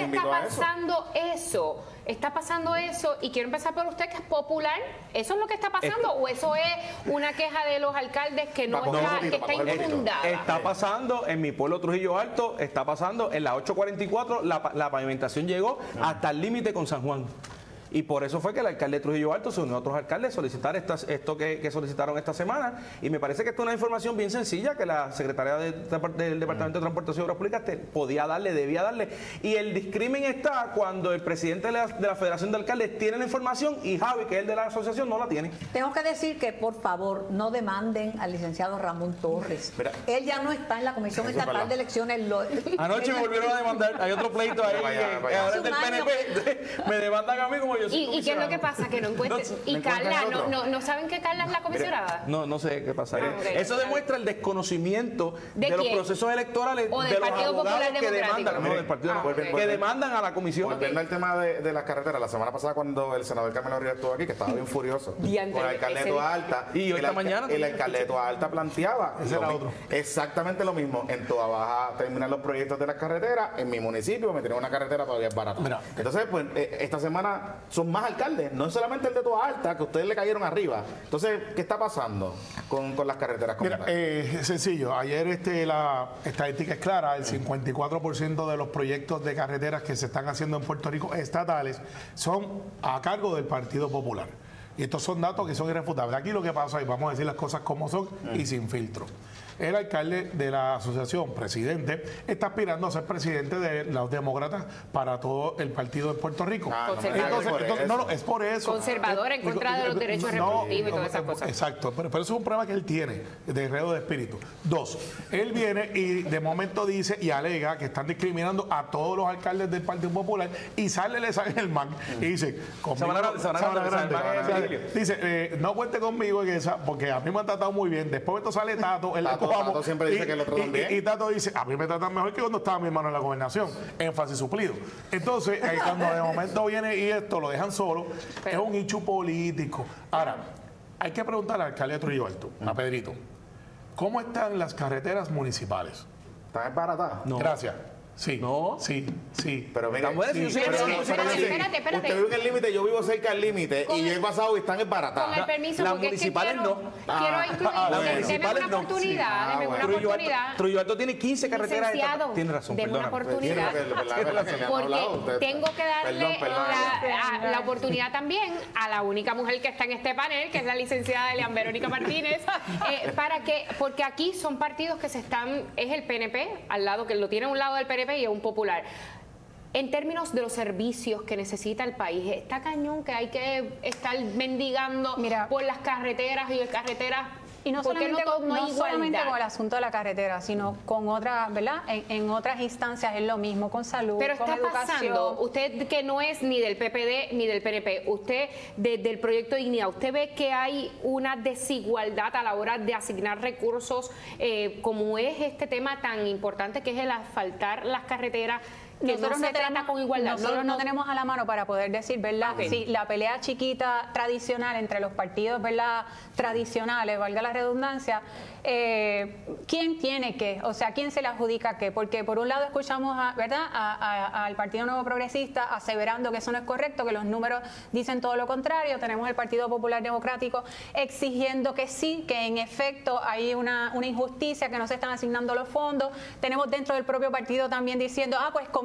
está pasando eso, y quiero empezar por usted, que es popular. ¿Eso es lo que está pasando o eso es una queja de los alcaldes que no está infundada? Está pasando en mi pueblo Trujillo Alto, está pasando en la 844, la pavimentación llegó hasta el límite con San Juan. Y por eso fue que el alcalde de Trujillo Alto se unió a otros alcaldes a solicitar esto que solicitaron esta semana. Y me parece que esto es una información bien sencilla que la secretaria del Departamento de Transportación y Obras Públicas debía darle. Y el discrimen está cuando el presidente de la Federación de Alcaldes tiene la información y Javi, que es el de la asociación, no la tiene. Tengo que decir que, por favor, no demanden al licenciado Ramón Torres. Mira. Él ya no está en la Comisión Estatal de Elecciones. Anoche me volvieron a demandar. Hay otro pleito ahí. Vaya. Ahora es del PNP. Me demandan a mí como yo soy ¿Y qué es lo que pasa? Que no encuentren. Y Carla, ¿no saben que Carla es la comisionada? No sé qué pasa. Okay. Eso demuestra el desconocimiento ¿De los quién? procesos electorales ¿O del de los Partido abogados Popular que Democrático? demandan, no, del Partido que demandan a la comisión. Volviendo al tema de las carreteras, la semana pasada cuando el senador Carmelo Ríos estuvo aquí, que estaba bien furioso con el alcalde de Toa Alta, Y esta mañana el alcalde de Toa Alta planteaba exactamente lo mismo. En Toa Baja terminan los proyectos de las carreteras, en mi municipio me tienen una carretera todavía barata. Mira. Entonces, pues, esta semana son más alcaldes, no es solamente el de Toa Alta, que ustedes le cayeron arriba. Entonces, ¿qué está pasando con las carreteras? Mira, sencillo. Ayer la estadística es clara. El 54% de los proyectos de carreteras que se están haciendo en Puerto Rico estatales son a cargo del Partido Popular. Y estos son datos que son irrefutables. Aquí lo que pasa, y vamos a decir las cosas como son y sin filtro. El alcalde de la asociación, presidente, está aspirando a ser presidente de los demócratas para todo el partido de Puerto Rico. Conservador. Es por eso. Conservador en contra de los derechos reproductivos y todas esas cosas. Exacto, pero eso es un problema que él tiene de enredo de espíritu. Dos, él viene y de momento dice y alega que están discriminando a todos los alcaldes del Partido Popular y le sale el man y dice, dice, no cuente conmigo en esa, porque a mí me han tratado muy bien. Después esto sale Tato, Tato siempre dice que lo tratan bien. Y Tato dice, a mí me tratan mejor que cuando estaba mi hermano en la gobernación. Énfasis suplido. Entonces, cuando de momento viene y esto lo dejan solo, es un hecho político. Ahora, hay que preguntarle al alcalde de Trujillo Alto, a Pedrito, ¿cómo están las carreteras municipales? ¿Están baratadas? No. Gracias. Sí. No. Sí. Pero mira, Espérate. usted vive en el límite, yo vivo cerca del límite y yo he pasado y están embaratadas. Con el permiso, las porque municipales es que quiero incluir. Las Deme municipales una no. oportunidad, deme una oportunidad. Trujillo Alto tiene 15 carreteras. Licenciado, Tiene razón, deme una perdóname. oportunidad. Porque tengo que darle la oportunidad también a la única mujer que está en este panel, que es la licenciada Elian Verónica Martínez, porque aquí son partidos que es el PNP, al lado, que lo tiene a un lado del PNP y es un popular. En términos de los servicios que necesita el país, está cañón que hay que estar mendigando por las carreteras y carreteras. Y no solamente, solamente con el asunto de la carretera, sino con otras, ¿verdad? En otras instancias es lo mismo, con salud, pero con está educación. Pasando, usted que no es ni del PPD ni del PNP, usted desde el Proyecto Dignidad, ¿usted ve que hay una desigualdad a la hora de asignar recursos como es este tema tan importante que es el asfaltar las carreteras? Que nosotros no se trata con igualdad. Nosotros no tenemos a la mano para poder decir, ¿verdad? Okay. Si la pelea chiquita tradicional entre los partidos, ¿verdad? Tradicionales, valga la redundancia, ¿quién tiene qué? O sea, ¿quién se le adjudica qué? Porque por un lado escuchamos, ¿verdad? Al Partido Nuevo Progresista aseverando que eso no es correcto, que los números dicen todo lo contrario. Tenemos el Partido Popular Democrático exigiendo que sí, que en efecto hay una injusticia, que no se están asignando los fondos. Tenemos dentro del propio partido también diciendo, pues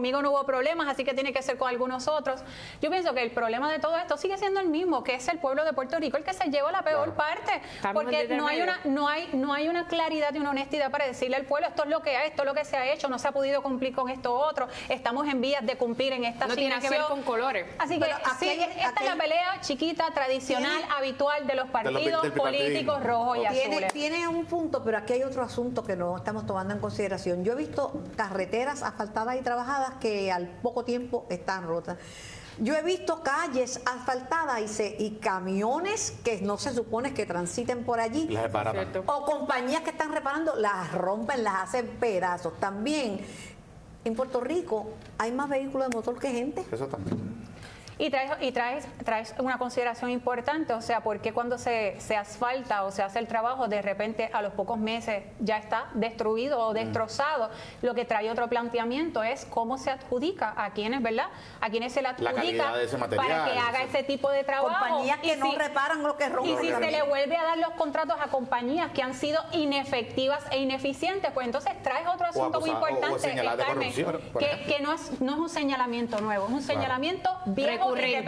conmigo no hubo problemas, así que tiene que ser con algunos otros. Yo pienso que el problema de todo esto sigue siendo el mismo, que es el pueblo de Puerto Rico el que se lleva la peor parte, porque no hay una claridad y una honestidad para decirle al pueblo esto es lo que hay, esto es lo que se ha hecho, no se ha podido cumplir con esto otro, estamos en vías de cumplir en esta asignación. No tiene que ver con colores. Así que esta es la pelea chiquita, tradicional, habitual de los partidos políticos rojos y azules. Tiene un punto, pero aquí hay otro asunto que no estamos tomando en consideración. Yo he visto carreteras asfaltadas y trabajadas que al poco tiempo están rotas. Yo he visto calles asfaltadas y camiones que no se supone que transiten por allí. Las reparan. O compañías que están reparando, las rompen, las hacen pedazos. También en Puerto Rico hay más vehículos de motor que gente. Eso también. Y traes una consideración importante, o sea, porque cuando se asfalta o se hace el trabajo, de repente a los pocos meses ya está destruido o destrozado. Lo que trae otro planteamiento es cómo se adjudica a quienes, ¿verdad? A quienes se le adjudica para que haga ese tipo de trabajo. Compañías que no reparan lo que rompen. Y si se le vuelve a dar los contratos a compañías que han sido inefectivas e ineficientes, pues entonces traes otro asunto muy importante, Carmen, que no es un señalamiento nuevo, es un señalamiamiento viejo.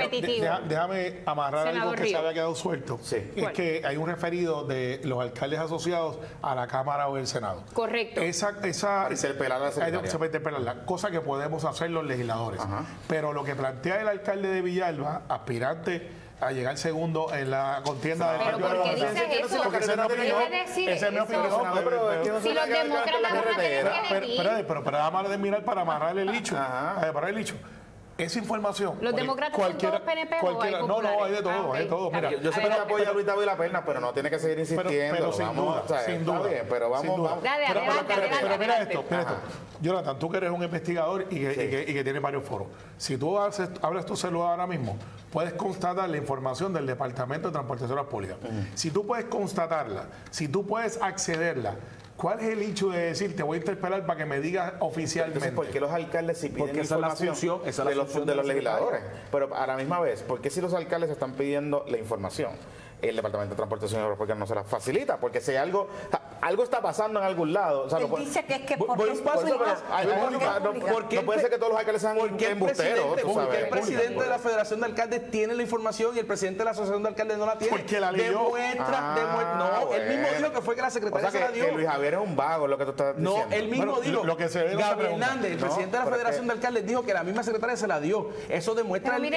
Déjame amarrar algo que se había quedado suelto. Sí. Es que hay un referido de los alcaldes asociados a la Cámara o el Senado. Correcto. Se interpela la cosa que podemos hacer los legisladores. Ajá. Pero lo que plantea el alcalde de Villalba, aspirante a llegar segundo en la contienda del partido. ¿Pero por qué dices eso? Porque esa es mi opinión. Si los demócratas van a tener que elegir. Pero vamos a terminar para amarrar el licho. Para el licho. Esa información. ¿Los demócratas son todos PNP o hay populares? No, hay de todo, hay de todo. Mira, yo sé que apoya a Luis David La Perna, pero no tiene que seguir insistiendo. Pero sin duda. Pero vamos. Pero mira esto. Jonathan, tú que eres un investigador y que tienes varios foros. Si tú abres tu celular ahora mismo, puedes constatar la información del Departamento de Transportaciones Públicas. Si tú puedes constatarla, si tú puedes accederla, ¿cuál es el hecho de decir, te voy a interpelar para que me digas oficialmente? Entonces, ¿por qué los alcaldes si piden información de los legisladores? Pero a la misma vez, ¿por qué si los alcaldes están pidiendo la información? El Departamento de Transportación porque no se la facilita, porque si algo está pasando en algún lado. O sea, él dice que es que no puede ser que todos los alcaldes sean embusteros. ¿Por qué el presidente de la Federación de Alcaldes tiene la información y el presidente de la Asociación de Alcaldes no la tiene? Porque la leyó. No, él mismo dijo que fue que la secretaria se la dio. Que Luis Javier es un vago, lo que tú estás diciendo. No, él mismo dijo. Gabriel Hernández, el presidente de la Federación de Alcaldes, dijo que la misma secretaria se la dio. Eso demuestra lo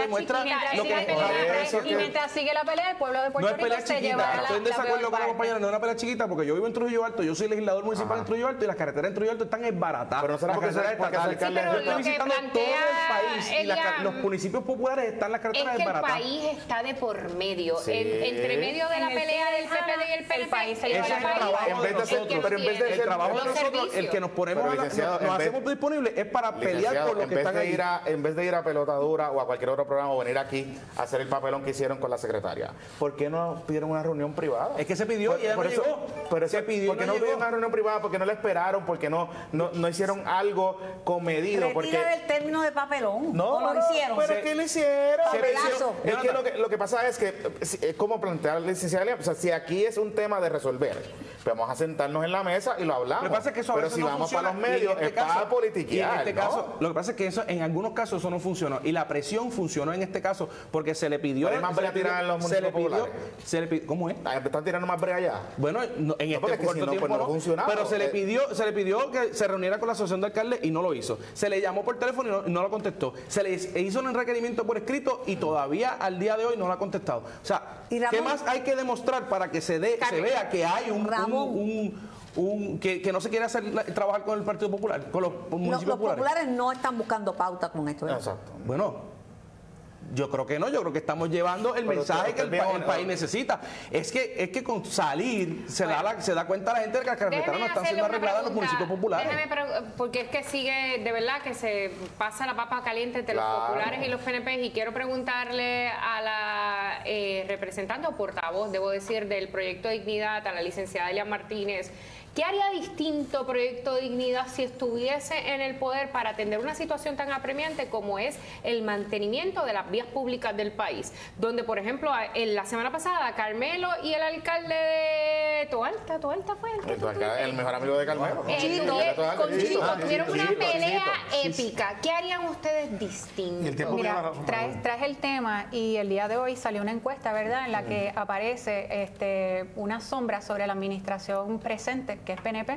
que... Y mientras sigue la pelea, el pueblo de Puerto Rico se lleva Estoy en desacuerdo con la compañera, no es una pelea chiquita, porque yo vivo en Trujillo Alto, yo soy legislador municipal en Trujillo Alto y las carreteras en Trujillo Alto están esbaratadas. Pero no será porque yo estoy visitando todo el país y los municipios populares están las carreteras desbaratadas. El país está de por medio, entre medio de la pelea del PPD y el PNP. El país se lleva la Pero en vez de ser trabajo de nosotros, el que nos ponemos, nos hacemos disponibles es para pelear por lo que están ahí. En vez de ir a Pelota Dura o a cualquier otro programa o venir aquí a hacer el papelón que hicieron con la secretaria, ¿por qué no pidieron una reunión privada? Es que se pidió y ella no llegó. Pero se pidió, ¿por qué no pidieron una reunión privada? ¿Por qué no la esperaron? ¿Por qué no hicieron algo comedido? Retira del término de papelón. No, lo hicieron. ¿Pero qué lo hicieron? Papelazo. Es que lo que pasa es que es como plantear la licenciada. O sea, si aquí es un tema de resolver, pues vamos a sentarnos en la mesa y lo hablamos. Lo que pasa es que eso a pero veces si no vamos funciona, para los medios, es para politiquear. En este caso, lo que pasa es que eso, en algunos casos eso no funcionó. Y la presión funcionó en este caso porque se le pidió. Pero hay más brea tirada en los municipios populares. ¿Cómo es? ¿Están tirando más brea allá? Bueno, en este corto tiempo no funcionaba. Pero se le pidió que se reuniera con la asociación de alcaldes y no lo hizo. Se le llamó por teléfono y no lo contestó. Se le hizo un requerimiento por escrito y todavía al día de hoy no lo ha contestado. O sea, ¿qué más hay que demostrar para que se vea que hay que no se quiere trabajar con el Partido Popular, con los municipios populares? Los populares no están buscando pauta con esto. Exacto. Bueno, yo creo que no, yo creo que estamos llevando el mensaje que el país necesita. Es que con salir se da cuenta la gente de que las carreteras no están siendo arregladas en los municipios populares. Porque es que sigue, de verdad, que se pasa la papa caliente entre los populares y los PNP. Y quiero preguntarle a la representante o portavoz, debo decir, del Proyecto Dignidad, a la licenciada Elia Martínez, ¿qué haría distinto Proyecto Dignidad si estuviese en el poder para atender una situación tan apremiante como es el mantenimiento de las vías públicas del país? Donde, por ejemplo, en la semana pasada, Carmelo y el alcalde de Toalta fue el que el mejor amigo de Carmelo. Con Chico tuvieron una pelea épica. ¿Qué harían ustedes distintos? Mira, traes el tema y el día de hoy salió una encuesta, ¿verdad?, en la que aparece una sombra sobre la administración presente, que es PNP.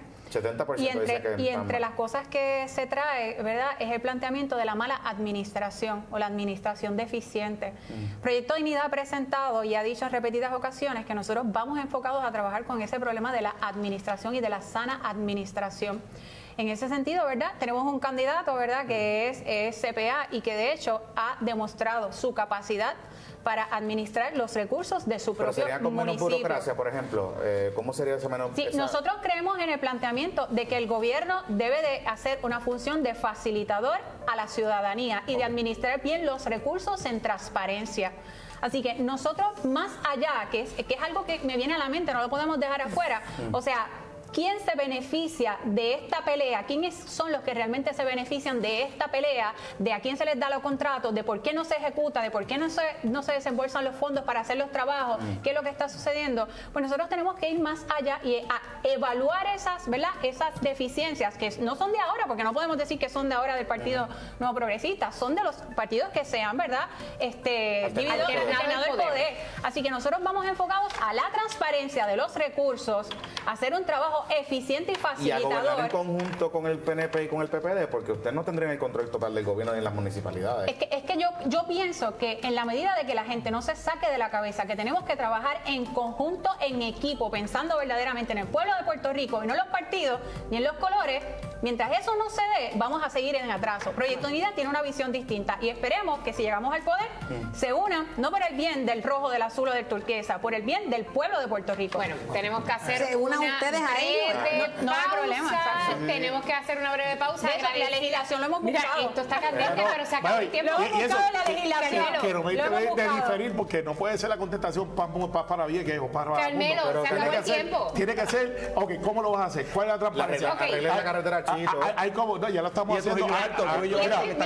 70% y entre las cosas que se trae, ¿verdad?, es el planteamiento de la mala administración o la administración deficiente. Proyecto Dignidad ha presentado y ha dicho en repetidas ocasiones que nosotros vamos enfocados a trabajar con ese problema de la administración y de la sana administración. En ese sentido, ¿verdad?, tenemos un candidato, ¿verdad?, que es CPA y que de hecho ha demostrado su capacidad para administrar los recursos de su propio sería con menos municipio. burocracia, por ejemplo. ¿Cómo sería ese menos? Sí, nosotros creemos en el planteamiento de que el gobierno debe de hacer una función de facilitador a la ciudadanía y de administrar bien los recursos en transparencia. Así que nosotros, más allá, que es algo que me viene a la mente, no lo podemos dejar afuera, o sea, ¿quién se beneficia de esta pelea? ¿Quiénes son los que realmente se benefician de esta pelea? ¿De a quién se les da los contratos? ¿De por qué no se ejecuta? ¿De por qué no se desembolsan los fondos para hacer los trabajos? ¿Qué es lo que está sucediendo? Pues nosotros tenemos que ir más allá y a evaluar esas, ¿verdad?, esas deficiencias que no son de ahora, porque no podemos decir que son de ahora del Partido Nuevo Progresista, son de los partidos que se han, ¿verdad?, dividido el poder. Así que nosotros vamos enfocados a la transparencia de los recursos, a hacer un trabajo eficiente y facilitador. Y a gobernar en conjunto con el PNP y con el PPD, porque ustedes no tendrían el control total del gobierno en las municipalidades. Es que yo pienso que en la medida de que la gente no se saque de la cabeza que tenemos que trabajar en conjunto, en equipo, pensando verdaderamente en el pueblo de Puerto Rico y no en los partidos ni en los colores, mientras eso no se dé, vamos a seguir en atraso. Proyecto Unidad tiene una visión distinta y esperemos que si llegamos al poder, se unan, no por el bien del rojo, del azul o del turquesa, por el bien del pueblo de Puerto Rico. Bueno, tenemos que hacer se unan ustedes a ellos. No hay problema. Tenemos que hacer una breve pausa. De hecho, la legislación lo hemos buscado. Mira, esto está candente, pero se acabó el tiempo. Lo hemos buscado en la legislación. Que no me interese de diferir, porque no puede ser la contestación para Vieques o para Carmelo, se acabó el tiempo. Tiene que ser, ok, ¿cómo lo vas a hacer? ¿Cuál es la transparencia? Arreglar la carretera Chito. Hay como, no, ya lo estamos haciendo. Se acabó el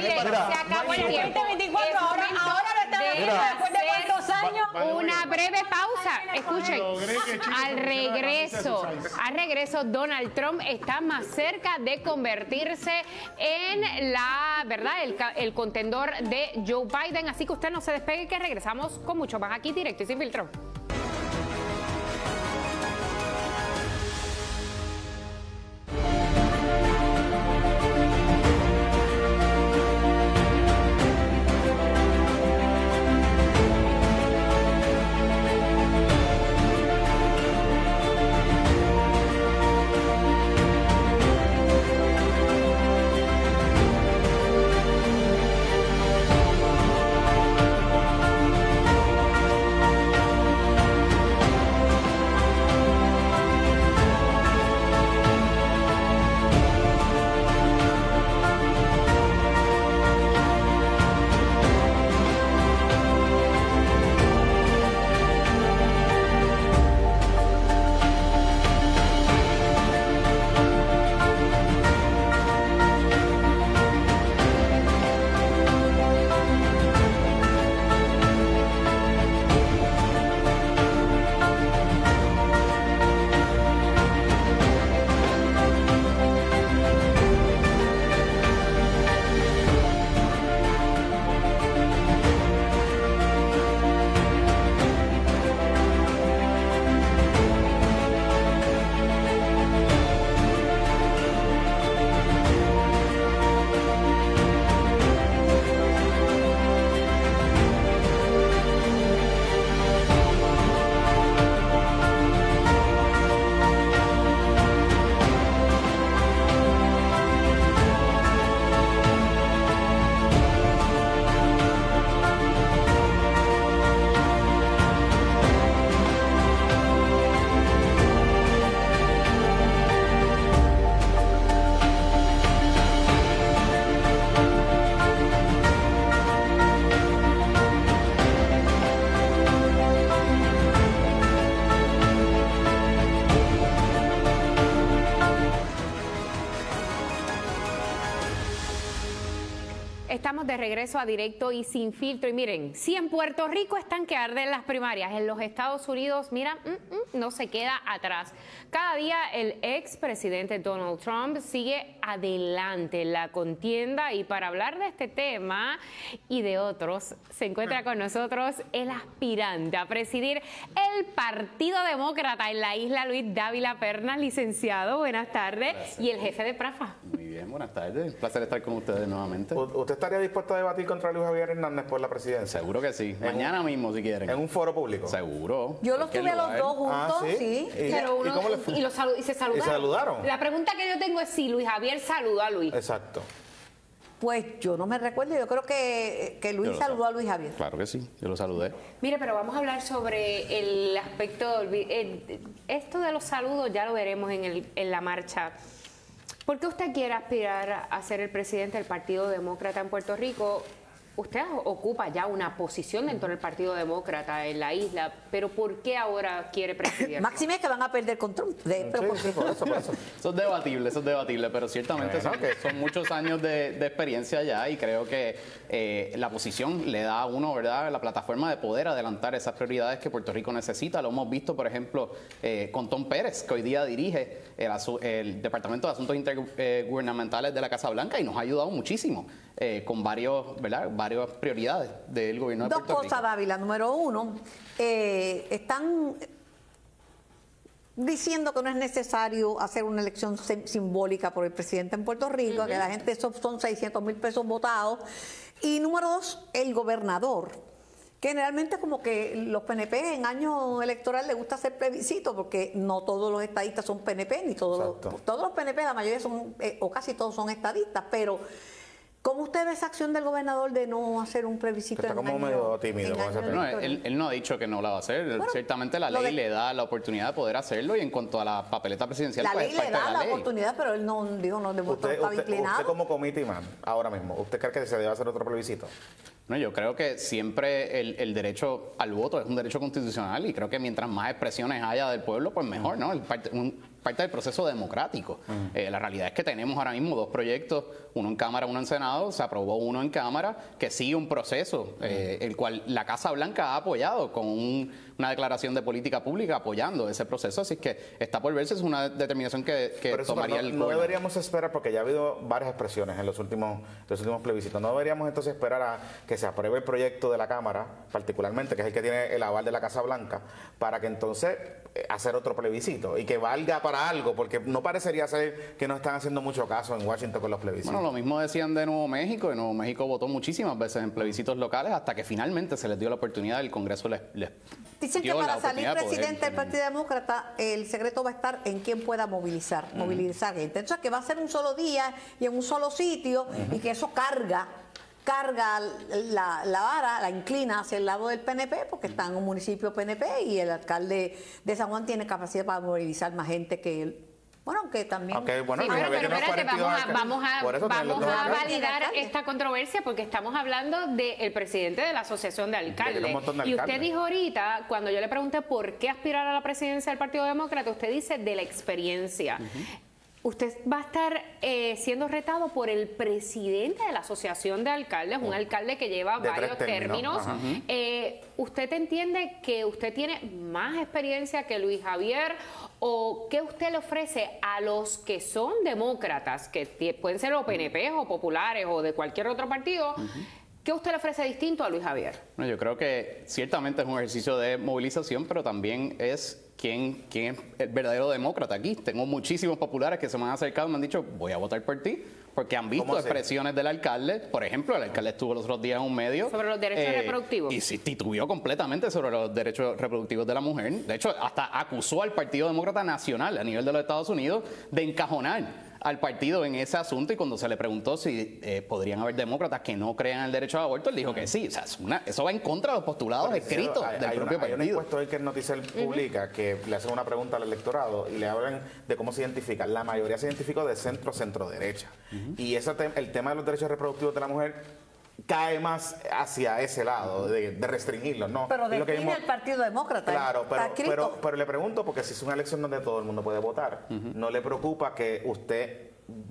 tiempo. 2024, ahora lo estamos haciendo después de cuántos años. Una breve pausa. Escuchen, al regreso, Donald Trump está más cerca de convertirse en el contendor de Joe Biden. Así que usted no se despegue, que regresamos con mucho más aquí directo y sin filtro. estamos de regreso a Directo y Sin Filtro. Y miren, si en Puerto Rico están que arden las primarias, en los Estados Unidos, mira, no se queda atrás. Cada día el expresidente Donald Trump sigue adelante en la contienda, y para hablar de este tema y de otros, se encuentra con nosotros el aspirante a presidir el Partido Demócrata en la isla, Luis Dávila Pernas, licenciado, buenas tardes, gracias. Y el jefe de Prafa. Muy bien, buenas tardes, un placer estar con ustedes nuevamente. ¿Usted estaría dispuesto a debatir contra Luis Javier Hernández por la presidencia? Seguro que sí, mañana mismo si quieren. ¿En un foro público? Seguro. Yo los tuve a los dos juntos, sí. Pero uno, ¿y cómo le fue? Y se saludaron. ¿Y se saludaron? La pregunta que yo tengo es si Luis Javier saludó a Luis. Exacto. Pues yo no me recuerdo, yo creo que Luis saludó a Luis Javier. Claro que sí, yo lo saludé. Mire, pero vamos a hablar sobre el aspecto, esto de los saludos ya lo veremos en la marcha. ¿Por qué usted quiere aspirar a ser el presidente del Partido Demócrata en Puerto Rico? Usted ocupa ya una posición dentro del Partido Demócrata en la isla, pero ¿por qué ahora quiere presidir? Máxime es que van a perder control. Eso es debatible, pero ciertamente son muchos años de experiencia ya, y creo que la posición le da a uno, ¿verdad?, la plataforma de poder adelantar esas prioridades que Puerto Rico necesita. Lo hemos visto, por ejemplo, con Tom Pérez, que hoy día dirige el Departamento de Asuntos Intergubernamentales de la Casa Blanca, y nos ha ayudado muchísimo con varias prioridades del gobierno de Puerto Rico. Dos cosas, Dávila. Número uno, están diciendo que no es necesario hacer una elección simbólica por el presidente en Puerto Rico, que la gente, son 600,000 pesos votados. Y número dos, el gobernador. Generalmente como que los PNP en año electoral les gusta hacer plebiscito, porque no todos los estadistas son PNP, ni todos los PNP, la mayoría son, o casi todos son estadistas, pero ¿cómo usted ve esa acción del gobernador de no hacer un plebiscito? Está como medio tímido con ese tema. Él no ha dicho que no la va a hacer. Bueno, ciertamente la ley le da la oportunidad de poder hacerlo, y en cuanto a la papeleta presidencial, la pues ley le da la oportunidad, pero él no dijo, no estaba inclinado. Usted como committee man, ahora mismo, ¿usted cree que se debe hacer otro plebiscito? No, yo creo que siempre el derecho al voto es un derecho constitucional, y creo que mientras más expresiones haya del pueblo, pues mejor, ¿no? Parte del proceso democrático. La realidad es que tenemos ahora mismo dos proyectos, uno en Cámara, uno en Senado. Se aprobó uno en Cámara que sigue un proceso, el cual la Casa Blanca ha apoyado con una declaración de política pública apoyando ese proceso. Así que está por verse, es una determinación que tomaría el gobierno. No deberíamos esperar, porque ya ha habido varias expresiones en los últimos plebiscitos. No deberíamos entonces esperar a que se apruebe el proyecto de la Cámara, particularmente, que es el que tiene el aval de la Casa Blanca, para que entonces hacer otro plebiscito y que valga para algo, porque no parecería ser que no están haciendo mucho caso en Washington con los plebiscitos. Bueno, lo mismo decían de Nuevo México, y Nuevo México votó muchísimas veces en plebiscitos locales hasta que finalmente se les dio la oportunidad, el Congreso les dicen que para salir presidente del Partido Demócrata, el secreto va a estar en quién pueda movilizar gente. Entonces, que va a ser un solo día y en un solo sitio, y que eso carga la vara, la inclina hacia el lado del PNP, porque está en un municipio PNP, y el alcalde de San Juan tiene capacidad para movilizar más gente que él. Bueno, aunque también... Okay, bueno, sí, pero espérate, vamos a validar esta controversia, porque estamos hablando del presidente de la Asociación de Alcaldes. Y usted dijo ahorita, cuando yo le pregunté por qué aspirar a la presidencia del Partido Demócrata, usted dice de la experiencia. Usted va a estar siendo retado por el presidente de la Asociación de Alcaldes, un alcalde que lleva varios términos. ¿Usted entiende que usted tiene más experiencia que Luis Javier? ¿O qué usted le ofrece a los que son demócratas, que pueden ser o PNP o populares o de cualquier otro partido? ¿Qué usted le ofrece distinto a Luis Javier? Bueno, yo creo que ciertamente es un ejercicio de movilización, pero también es quién es el verdadero demócrata aquí. Tengo muchísimos populares que se me han acercado y me han dicho, voy a votar por ti, porque han visto expresiones del alcalde. Por ejemplo, el alcalde estuvo los otros días en un medio sobre los derechos reproductivos, y se titubeó completamente sobre los derechos reproductivos de la mujer. De hecho, hasta acusó al Partido Demócrata Nacional a nivel de los Estados Unidos de encajonar al partido en ese asunto, y cuando se le preguntó si podrían haber demócratas que no crean el derecho al aborto, él dijo que sí. O sea, eso va en contra de los postulados escritos del propio partido. Hay un encuesto hoy que el Noticiel publica, que le hacen una pregunta al electorado y le hablan de cómo se identifica. La mayoría se identificó de centro-derecha. Y el tema de los derechos reproductivos de la mujer cae más hacia ese lado, de restringirlos, ¿no? Pero define el Partido Demócrata. Claro, pero le pregunto, porque si es una elección donde todo el mundo puede votar, ¿no le preocupa que usted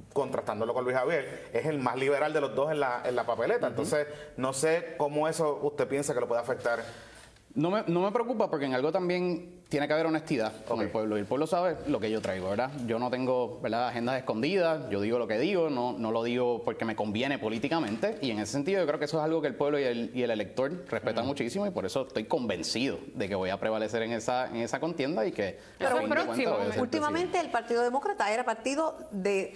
contrastándolo con Luis Javier, es el más liberal de los dos en la papeleta. Entonces, no sé cómo eso usted piensa que lo puede afectar. No me preocupa porque en algo también tiene que haber honestidad con el pueblo. Y el pueblo sabe lo que yo traigo, ¿verdad? Yo no tengo, ¿verdad?, agendas escondidas. Yo digo lo que digo, no lo digo porque me conviene políticamente. Y en ese sentido yo creo que eso es algo que el pueblo y el elector respetan muchísimo y por eso estoy convencido de que voy a prevalecer en esa contienda y que... Pero últimamente el Partido Demócrata era partido de...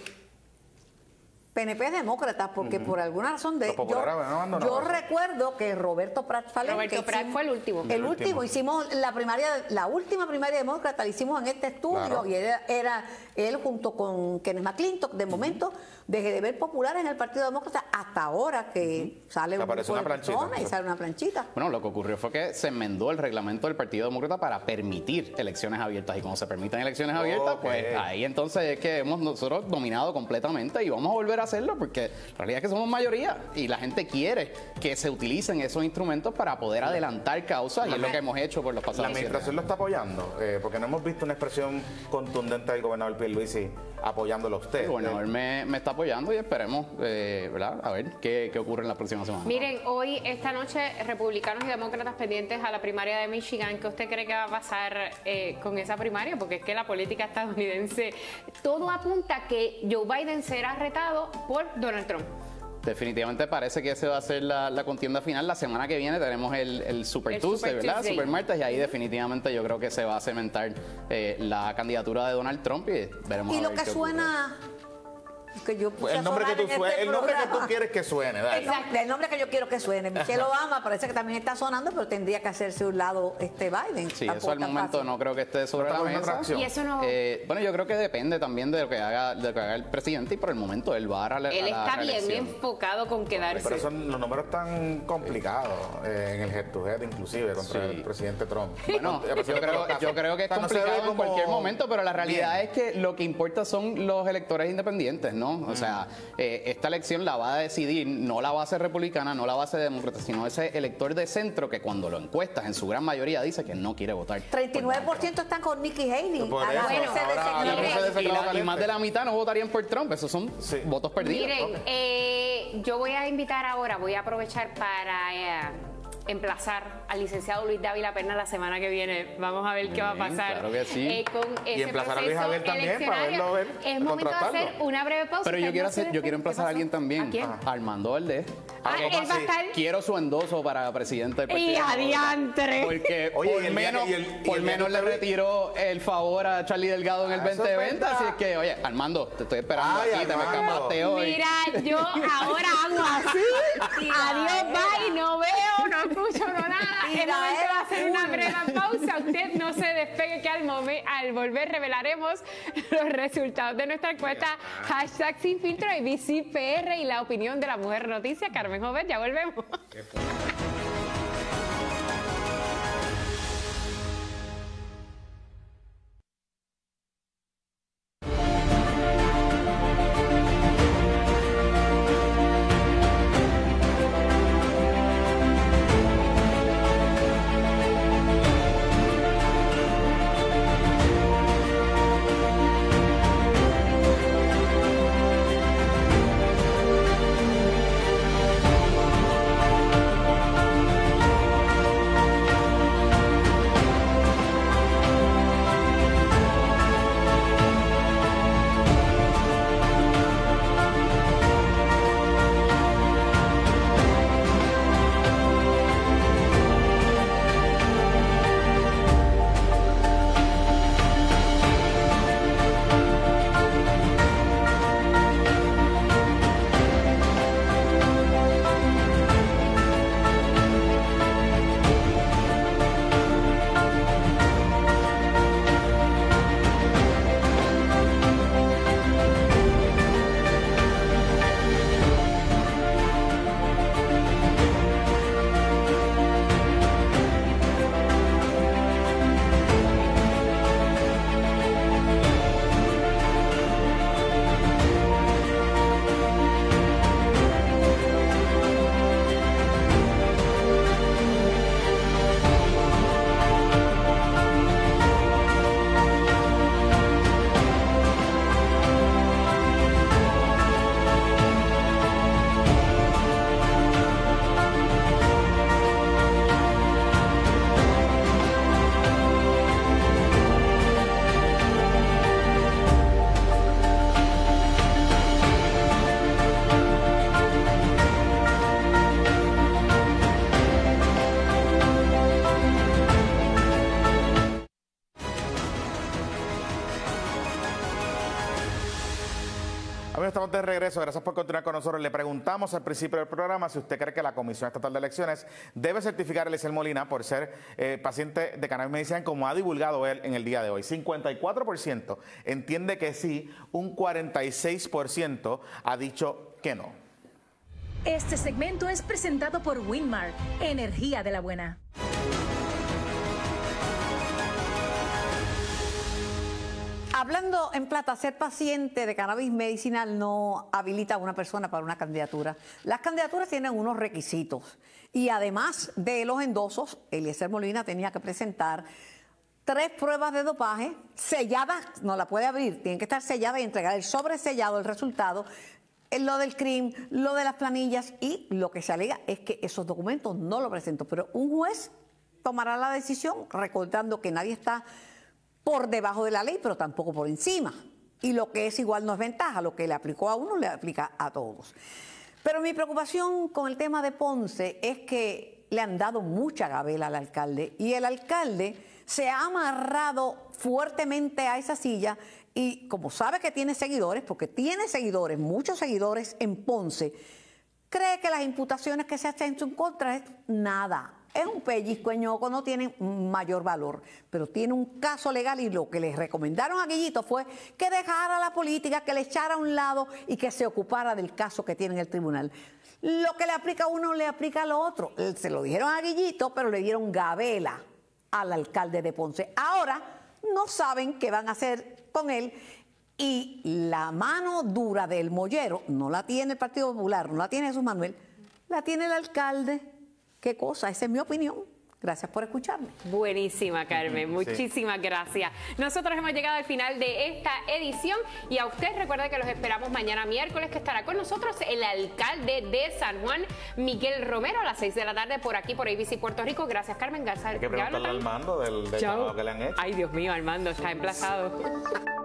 PNP demócratas, porque por alguna razón yo recuerdo que Roberto Prat fue el último. El último, hicimos la última primaria demócrata la hicimos en este estudio y era él junto con Kenneth McClintock, de momento, desde de ver popular en el Partido Demócrata hasta ahora que sale una planchita y sale una planchita. Bueno, lo que ocurrió fue que se enmendó el reglamento del Partido Demócrata para permitir elecciones abiertas y cuando se permiten elecciones abiertas, pues ahí entonces es que hemos nosotros dominado completamente y vamos a volver a hacerlo porque la realidad es que somos mayoría y la gente quiere que se utilicen esos instrumentos para poder adelantar causas y es lo que hemos hecho por los pasados 7 años. ¿La administración lo está apoyando? Porque no hemos visto una expresión contundente del gobernador Pierluisi apoyándolo a usted. El gobernador me está apoyando y esperemos, ¿verdad?, a ver qué ocurre en la próxima semana. Miren, hoy, esta noche, republicanos y demócratas pendientes a la primaria de Michigan. ¿Qué usted cree que va a pasar con esa primaria? Porque es que la política estadounidense, todo apunta a que Joe Biden será retado por Donald Trump. Definitivamente parece que ese va a ser la contienda final. La semana que viene tenemos el Super Tuesday, ¿verdad? Super martes, y ahí definitivamente yo creo que se va a cementar la candidatura de Donald Trump y veremos. Y lo que suena... Que yo el nombre que tú quieres que suene, dale. Exacto, el nombre que yo quiero que suene. Michelle Obama parece que también está sonando, pero tendría que hacerse un lado Biden. Sí, eso al momento no creo que esté sobre la mesa. Y eso no... bueno, yo creo que depende también de lo que haga el presidente y por el momento él va a la Él está reelección. bien enfocado con quedarse. Pero los números están complicados en el head to head, inclusive contra el presidente Trump. Bueno, yo creo que es complicado en cualquier momento, pero la realidad es que lo que importa son los electores independientes, ¿no? O sea, esta elección la va a decidir, no la va a hacer republicana, no la va a hacer demócrata, sino ese elector de centro que cuando lo encuestas en su gran mayoría dice que no quiere votar. 39% están con Nikki Haley. Y más de la mitad no votarían por Trump, esos son votos perdidos. Miren, yo voy a invitar ahora, voy a aprovechar para... emplazar al licenciado Luis Dávila Perna la semana que viene. Vamos a ver qué va a pasar. Claro que sí. Con ese y emplazar a Luis Javier también para verlo, es momento de hacer una breve pausa. Pero yo quiero emplazar a alguien también. ¿A quién? Armando Valdés. Él va a estar... Quiero su endoso para presidente del partido. ¡Y adiantre! Porque por menos le retiró el favor a Charlie Delgado en el 2020. Así es que, oye, Armando, te estoy esperando aquí, te me escapaste hoy. Mira, yo ahora hago así. Adiós, bye, no veo, no escucho, no nada. Es momento de hacer una breve pausa. Usted no se despegue que al volver revelaremos los resultados de nuestra encuesta #SinFiltro y BCPR y la opinión de la mujer noticia, Carmen Jovet. Ya volvemos. Amigos, estamos de regreso. Gracias por continuar con nosotros. Le preguntamos al principio del programa si usted cree que la Comisión Estatal de Elecciones debe certificar a Eliezer Molina por ser paciente de cannabis medicinal, como ha divulgado él en el día de hoy. 54% entiende que sí, un 46% ha dicho que no. Este segmento es presentado por Winmar, energía de la buena. Hablando en plata, ser paciente de cannabis medicinal no habilita a una persona para una candidatura. Las candidaturas tienen unos requisitos y además de los endosos, Eliezer Molina tenía que presentar 3 pruebas de dopaje selladas, no la puede abrir, tienen que estar selladas y entregar el sobresellado, el resultado, lo del CRIM, lo de las planillas, y lo que se alega es que esos documentos no lo presentó. Pero un juez tomará la decisión recordando que nadie está por debajo de la ley, pero tampoco por encima. Y lo que es igual no es ventaja, lo que le aplicó a uno le aplica a todos. Pero mi preocupación con el tema de Ponce es que le han dado mucha gabela al alcalde y el alcalde se ha amarrado fuertemente a esa silla y como sabe que tiene seguidores, porque tiene seguidores, muchos seguidores en Ponce, cree que las imputaciones que se hacen en su contra es nada. Es un pellizco ñoco, no tiene mayor valor, pero tiene un caso legal y lo que les recomendaron a Guillito fue que dejara la política, que le echara a un lado y que se ocupara del caso que tiene en el tribunal. Lo que le aplica a uno le aplica al otro. Se lo dijeron a Guillito, pero le dieron gabela al alcalde de Ponce. Ahora no saben qué van a hacer con él y la mano dura del mollero no la tiene el Partido Popular, no la tiene Jesús Manuel, la tiene el alcalde. ¿Qué cosa? Esa es mi opinión. Gracias por escucharme. Buenísima, Carmen. Muchísimas gracias. Nosotros hemos llegado al final de esta edición y a usted recuerde que los esperamos mañana miércoles, que estará con nosotros el alcalde de San Juan, Miguel Romero, a las 6 de la tarde por aquí, por ABC Puerto Rico. Gracias, Carmen. Hay que preguntarle al Armando del llamado que le han hecho. Ay, Dios mío, Armando está emplazado.